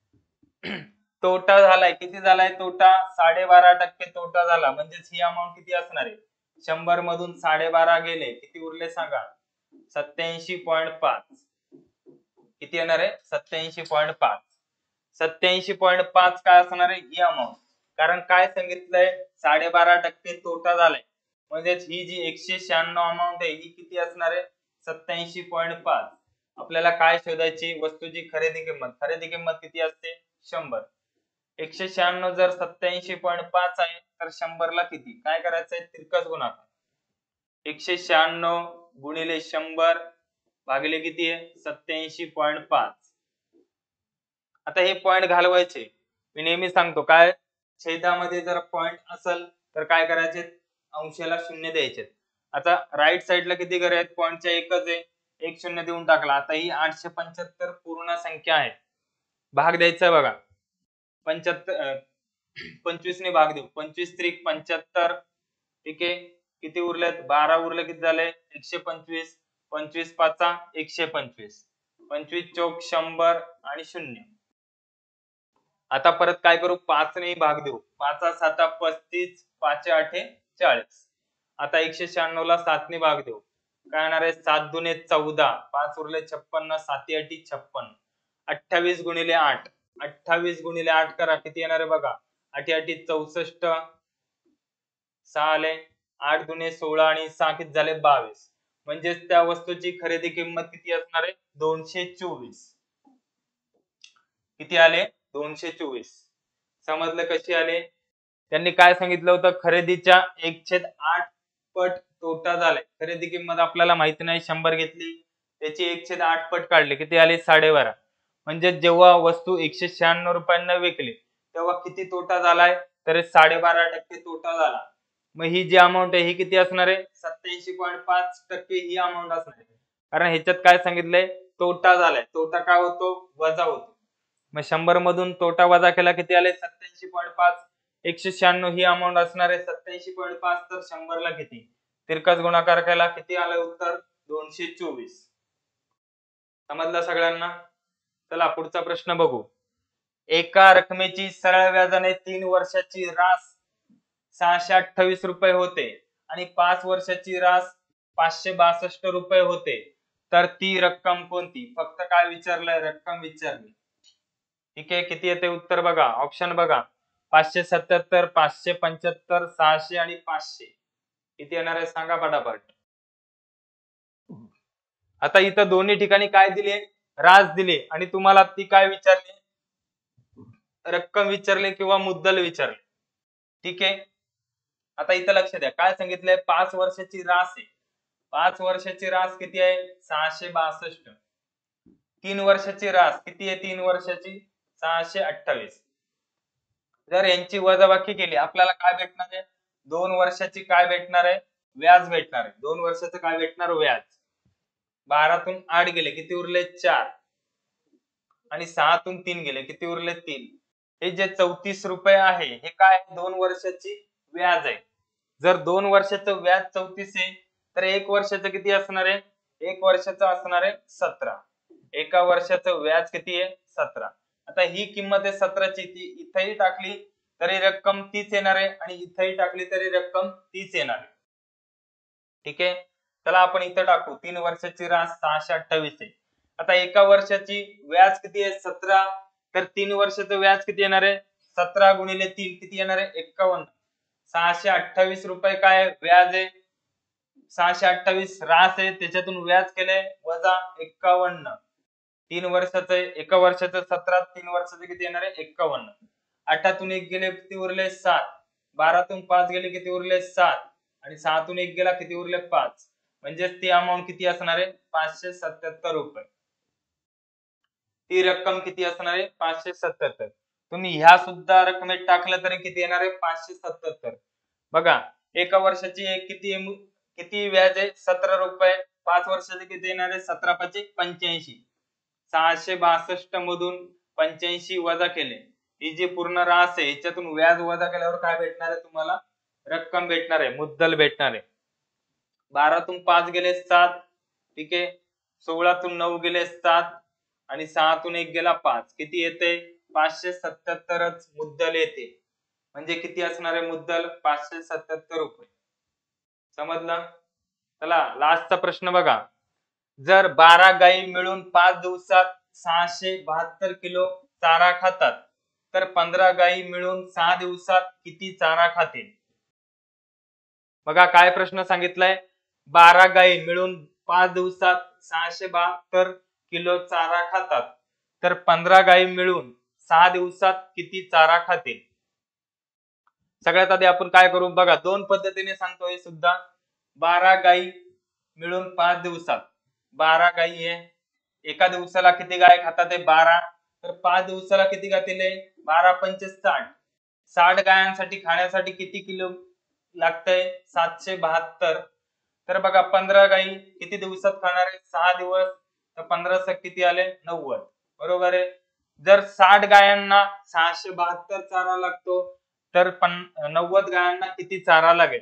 तोटा झालाय, किती झालाय तोटा, साडेबारा टक्के तोटा झाला. म्हणजेच ही अमाऊंट किती असणार आहे, शंभर मधून साडेबारा गेले, किती उरले सांगा, सत्याऐंशी पॉईंट पाच. किती येणार आहे, सत्याऐंशी पॉईंट पाच. सत्याऐंशी पॉईंट पाच काय असणार आहे, ही अमाऊंट. कारण काय सांगितलंय, साडेबारा टक्के तोटा झालाय. म्हणजेच ही जी एकशे शहाण्णव अमाऊंट आहे ही किती असणार आहे, सत्याऐंशी पॉईंट पाच. आपल्याला काय शोधायची, वस्तूची खरेदी किंमत. खरेदी किंमत किती असते, शंभर. एकशे शहाण्णव जर सत्याऐंशी पॉईंट पाच आहे तर शंभर ला किती, काय करायचंय, तिरकस गुणाकार. एकशे शहाण्णव गुणिले शंभर भागिले किती आहे, सत्याऐंशी पॉईंट पाच. आता हे पॉइंट घालवायचे. मी नेहमी सांगतो, काय छेदामध्ये जर पॉइंट असेल तर काय करायचे, अंशाला शून्य द्यायचे. आता राईट साइडला किती घरे आहेत, पॉइंटच्या एकच आहे, एक शून्य देऊन टाकला. आता ही आठशे पंच्याहत्तर पूर्ण संख्या आहे, भाग द्यायचा बघा, पंच्याहत्तर पंचवीस ने भाग देऊ, पंचवीस त्रिक पंच्याहत्तर. ठीक आहे, किती उरलेत, बारा उरले, किती झाले, एकशे पंचवीस. पंचवीस पाचा एकशे पंचवीस, पंचवीस चौक शंभर आणि शून्य. आता परत काय करू, पाच ने भाग देऊ, पाचा साता पस्तीस, पाच आठे चाळीस. आता एकशे शहाण्णव ला सात ने भाग देऊ, काय येणार आहे, सात दुने चौदा, पाच उरले छप्पन्न, साती आठी छप्पन. अठ्ठावीस गुणिले आठ, अठ्ठावीस गुणिले आठ करा, किती येणार आहे बघा, आठी आठी चौसष्ट, सहा आले, आठ दुने सोळा आणि सहा किती झाले, बावीस. म्हणजेच त्या वस्तूची खरेदी किंमत किती असणार आहे दोनशे चोवीस. किती आले दोनशे चोवीस. समजलं कशी आले. त्यांनी काय सांगितलं होतं खरेदीच्या एक छेद आठ पट तोटा झालाय. खरेदी किंमत आपल्याला माहिती नाही शंभर घेतली त्याची एक छेद आठ पट काढले किती आले साडेबारा. म्हणजे जेव्हा वस्तू एकशे शहाण्णव रुपयांना विकली तेव्हा किती तोटा झालाय तर साडेबारा टक्के तोटा झाला. मग ही जी अमाऊंट आहे ही किती असणार आहे सत्याऐंशी पॉईंट पाच टक्के ही अमाऊंट असणार आहे. कारण ह्याच्यात काय सांगितलंय तोटा झालाय. तोटा काय होतो वजा होतो. मग शंभर मधून तोटा वजा केला किती आले सत्याऐंशी पॉईंट पाच. एकशे शहाण्णव ही अमाऊंट असणार आहे सत्याऐंशी पॉईंट पाच तर शंभर ला किती तिरकस गुणाकार केला किती आलं उत्तर दोनशे चोवीस. समजलं सगळ्यांना. चला पुढचा प्रश्न बघू. एका रकमेची सरळ व्याजाने तीन वर्षाची रास सहाशे अठ्ठावीस रुपये होते आणि पाच वर्षाची रास पाचशे बासष्ट रुपये होते तर ती रक्कम कोणती. फक्त काय विचारलंय रक्कम विचारली. ठीक आहे किती येते उत्तर बघा ऑप्शन बघा पाचशे सत्याहत्तर पाचशे पंच्याहत्तर सहाशे आणि पाचशे. किती येणार आहे सांगा पटापट. आता इथं दोन्ही ठिकाणी काय दिले रास दिले आणि तुम्हाला ती काय विचारली रक्कम विचारले किंवा मुद्दल विचारले. ठीक आहे. आता इथं लक्ष द्या काय सांगितलंय पाच वर्षाची रास आहे. पाच वर्षाची रास किती आहे सहाशे बासष्ट. तीन वर्षाची रास किती आहे तीन वर्षाची सहाशे अठ्ठावीस. जर यांची वजाबाकी केली आपल्याला काय भेटणार आहे दोन वर्षाची काय भेटणार आहे व्याज भेटणार आहे. दोन वर्षाचं काय भेटणार व्याज. बारातून आठ गेले किती उरले चार आणि सहातून तीन गेले किती उरले तीन. हे जे चौतीस रुपये आहे हे काय दोन वर्षाची व्याज आहे. जर दोन वर्षाचं व्याज चौतीस आहे तर एक वर्षाचं किती असणार आहे एक वर्षाचं असणार आहे सतरा. एका वर्षाचं व्याज किती आहे सतरा. आता ही किंमत आहे सतराची ती इथेही टाकली तरी रक्कम तीच येणार आहे आणि इथेही टाकली तरी रक्कम तीच येणार आहे. ठीक आहे. चला आपण इथं टाकू तीन वर्षाची रास सहाशे अठ्ठावीस आहे. आता एका वर्षाची व्याज किती आहे सतरा तर तीन वर्षाचं व्याज किती येणार आहे सतरा गुणिले तीन किती येणार आहे एक्कावन्न. सहाशे अठ्ठावीस रुपये काय व्याज आहे सहाशे अठ्ठावीस रास आहे त्याच्यातून व्याज केलंय वजा एक्कावन्न. तीन वर्षाचं एका वर्षाचं सतरा तीन वर्षाचं किती येणार आहे एक्कावन्न. आठातून एक गेले किती उरले सात. बारातून पाच गेले किती उरले सात आणि सहातून एक गेला किती उरले पाच. म्हणजे ती अमाऊंट किती असणार आहे पाचशे सत्याहत्तर रुपये. ती रक्कम किती असणार आहे पाचशे सत्याहत्तर. तुम्ही ह्या सुद्धा रकमेत टाकलं तरी किती येणार आहे पाचशे सत्याहत्तर. बघा एका वर्षाची एक किती किती व्याज आहे सतरा रुपये. पाच वर्षाचे किती येणार आहे सतरा पाचशे पंच्याऐंशी. सहाशे बासष्ट मधून पंच्याऐंशी वजा केले ही जी पूर्ण रास आहे याच्यातून व्याज वजा केल्यावर काय भेटणार आहे तुम्हाला रक्कम भेटणार आहे मुद्दल भेटणार आहे. बारातून पाच गेले सात. ठीक आहे. सोळातून नऊ गेले सात आणि सहातून एक गेला पाच किती येते पाचशे सत्याहत्तरच मुद्दल येते. म्हणजे किती असणार आहे मुद्दल पाचशे सत्याहत्तर रुपये. समजलं. चला लास्टचा प्रश्न बघा. जर बारा गायी मिळून पाच दिवसात सहाशे बहात्तर किलो चारा खातात तर पंधरा गायी मिळून सहा दिवसात किती चारा खातील. बघा काय प्रश्न सांगितलाय बारा गायी मिळून पाच दिवसात सहाशे बहात्तर किलो चारा खातात तर पंधरा गायी मिळून सहा दिवसात किती चारा खातील. सगळ्यात आधी आपण काय करू बघा दोन पद्धतीने सांगतोय सुद्धा. बारा गायी मिळून पाच दिवसात बारा गायी आहे एका दिवसाला किती गाय खातात आहे बारा तर पाच दिवसाला किती खातील बारा पंचे साठ. साठ गायांसाठी खाण्यासाठी किती किलो लागतंय सातशे बहात्तर. तर बघा पंधरा गायी किती दिवसात खाणार आहे सहा दिवस तर पंधरा स किती आले नव्वद. बरोबर आहे. जर साठ गायांना सहाशे बहात्तर चारा लागतो तर नव्वद गायांना किती चारा लागेल.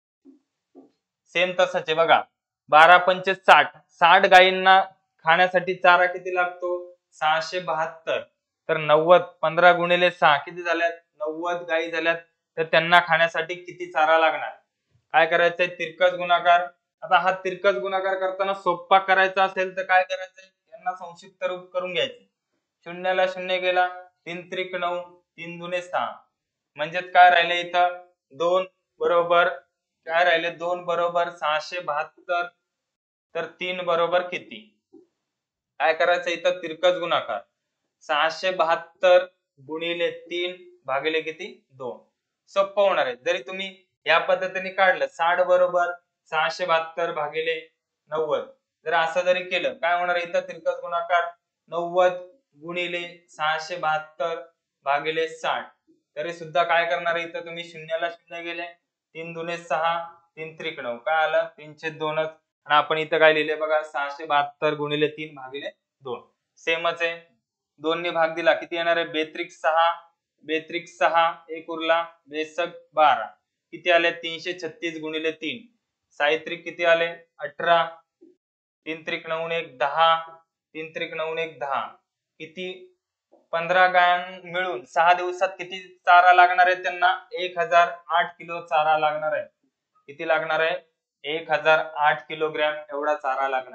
सेम तसंच आहे बघा बारा पंचे साठ. साठ गायींना खाण्यासाठी चारा किती लागतो सहाशे बहात्तर तर नव्वद पंधरा गुणिले सहा किती झाल्यात नव्वद गायी झाल्यात तर त्यांना खाण्यासाठी किती चारा लागणार. काय करायचंय तिरकस गुणाकार. आता हा तिरकस गुणाकार करताना सोपा करायचा असेल तर काय करायचंय यांना संक्षिप्त रूप करून घ्यायचे. शून्याला शून्य गेला तीन त्रिक नऊ तीन दुने सहा म्हणजेच काय राहिले इथं दोन बरोबर काय राहिले दोन बरोबर सहाशे बहात्तर तर तीन बरोबर किती? काय करायचं इथं तिरकस गुणाकार. सहाशे बहात्तर गुणिले तीन भागिले किती? दोन. सोपं होणार आहे. जरी तुम्ही या पद्धतीने काढलं साठ बरोबर सहाशे बहात्तर भागिले नव्वद, जर असं जरी केलं काय होणार आहे इथं तिरकस गुणाकार नव्वद गुणिले सहाशे बहात्तर भागिले साठ, तरी सुद्धा काय करणार आहे इथं तुम्ही शून्याला शून्य गेले, तीन दुने सहा, तीन त्रिक नऊ, काय आलं तीनशे दोनच. आणि आपण इथं काय लिहिले बघा सहाशे बहात्तर गुणिले तीन भागिले दोन, सेमच आहे. दोन ने भाग दिला किती येणार आहे बेत्रिक सहा, बेत्रिक सहा एक उरला बेसक बारा, किती आले तीनशे छत्तीस गुणिले तीन, साहित्रिक किती आले अठरा, तीन त्रिक नऊ एक दहा, तीन त्रिक नऊ एक दहा, किती पंधरा गायन मिळून सहा दिवसात किती चारा लागणार आहे त्यांना? एक हजार आठ किलो चारा लागणार आहे. किती लागणार आहे? एक हजार आठ किलोग्रॅम एवढा चारा लागणार.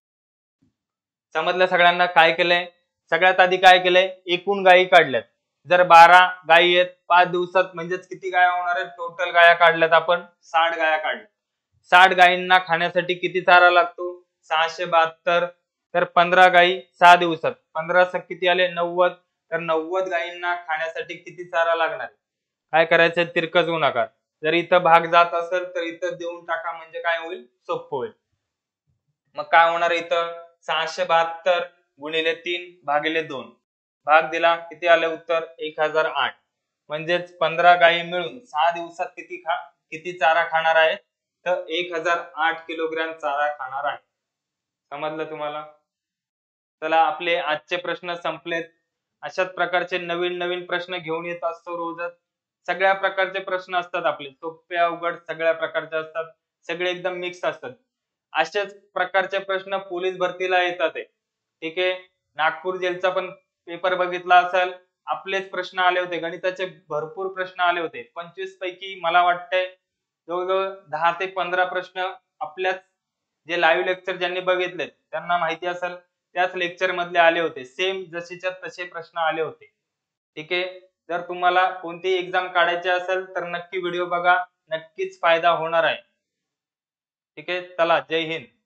समजलं सगळ्यांना काय केलंय? सगळ्यात आधी काय केलंय एकूण गायी काढल्यात. जर बारा गायी आहेत पाच दिवसात म्हणजेच किती गाया होणार आहेत? टोटल गाया काढल्यात आपण साठ गाया काढल्या. साठ गायींना खाण्यासाठी किती चारा लागतो? सहाशे बहात्तर, तर पंधरा गायी सहा दिवसात पंधरा सक किती आले नव्वद, तर नव्वद गायींना खाण्यासाठी किती चारा लागणार? काय करायचं तिरकस गुणाकार. जर इथं भाग जात असेल तर इथं देऊन टाका म्हणजे काय होईल सोपं होईल. मग काय होणार इथं सहाशे बहात्तर गुणिले तीन भागिले दोन, भाग दिला किती आले उत्तर एक हजार आठ, म्हणजेच पंधरा गायी मिळून सहा दिवसात किती खा किती चारा खाणार आहे? तर एक हजार आठ किलोग्रॅम चारा खाणार आहे. समजलं तुम्हाला? चला आपले आजचे प्रश्न संपलेत. अशाच प्रकारचे नवीन नवीन प्रश्न घेऊन येत असतो रोजच. सगळ्या प्रकारचे प्रश्न असतात आपले, सोपे अवघड सगळ्या प्रकारचे असतात, सगळे एकदम मिक्स असतात. अशाच प्रकारचे प्रश्न पोलीस भरतीला येतात आहे. ठीक आहे, नागपूर जेलचा पण पेपर बघितला असेल, आपलेच प्रश्न आले होते, गणिताचे भरपूर प्रश्न आले होते. पंचवीस पैकी मला वाटतंय जवळजवळ दहा ते पंधरा प्रश्न आपल्याच जे लाईव्ह लेक्चर ज्यांनी बघितले त्यांना माहिती असेल त्याच लेक्चर मधले आले होते. सेम जसेच्या तसे प्रश्न आले होते. ठीक आहे, जर तुम्हाला कोणती एक्झाम काढायची असेल तर नक्की व्हिडिओ बघा, नक्कीच फायदा होणार आहे. ठीक आहे, चला जय हिंद.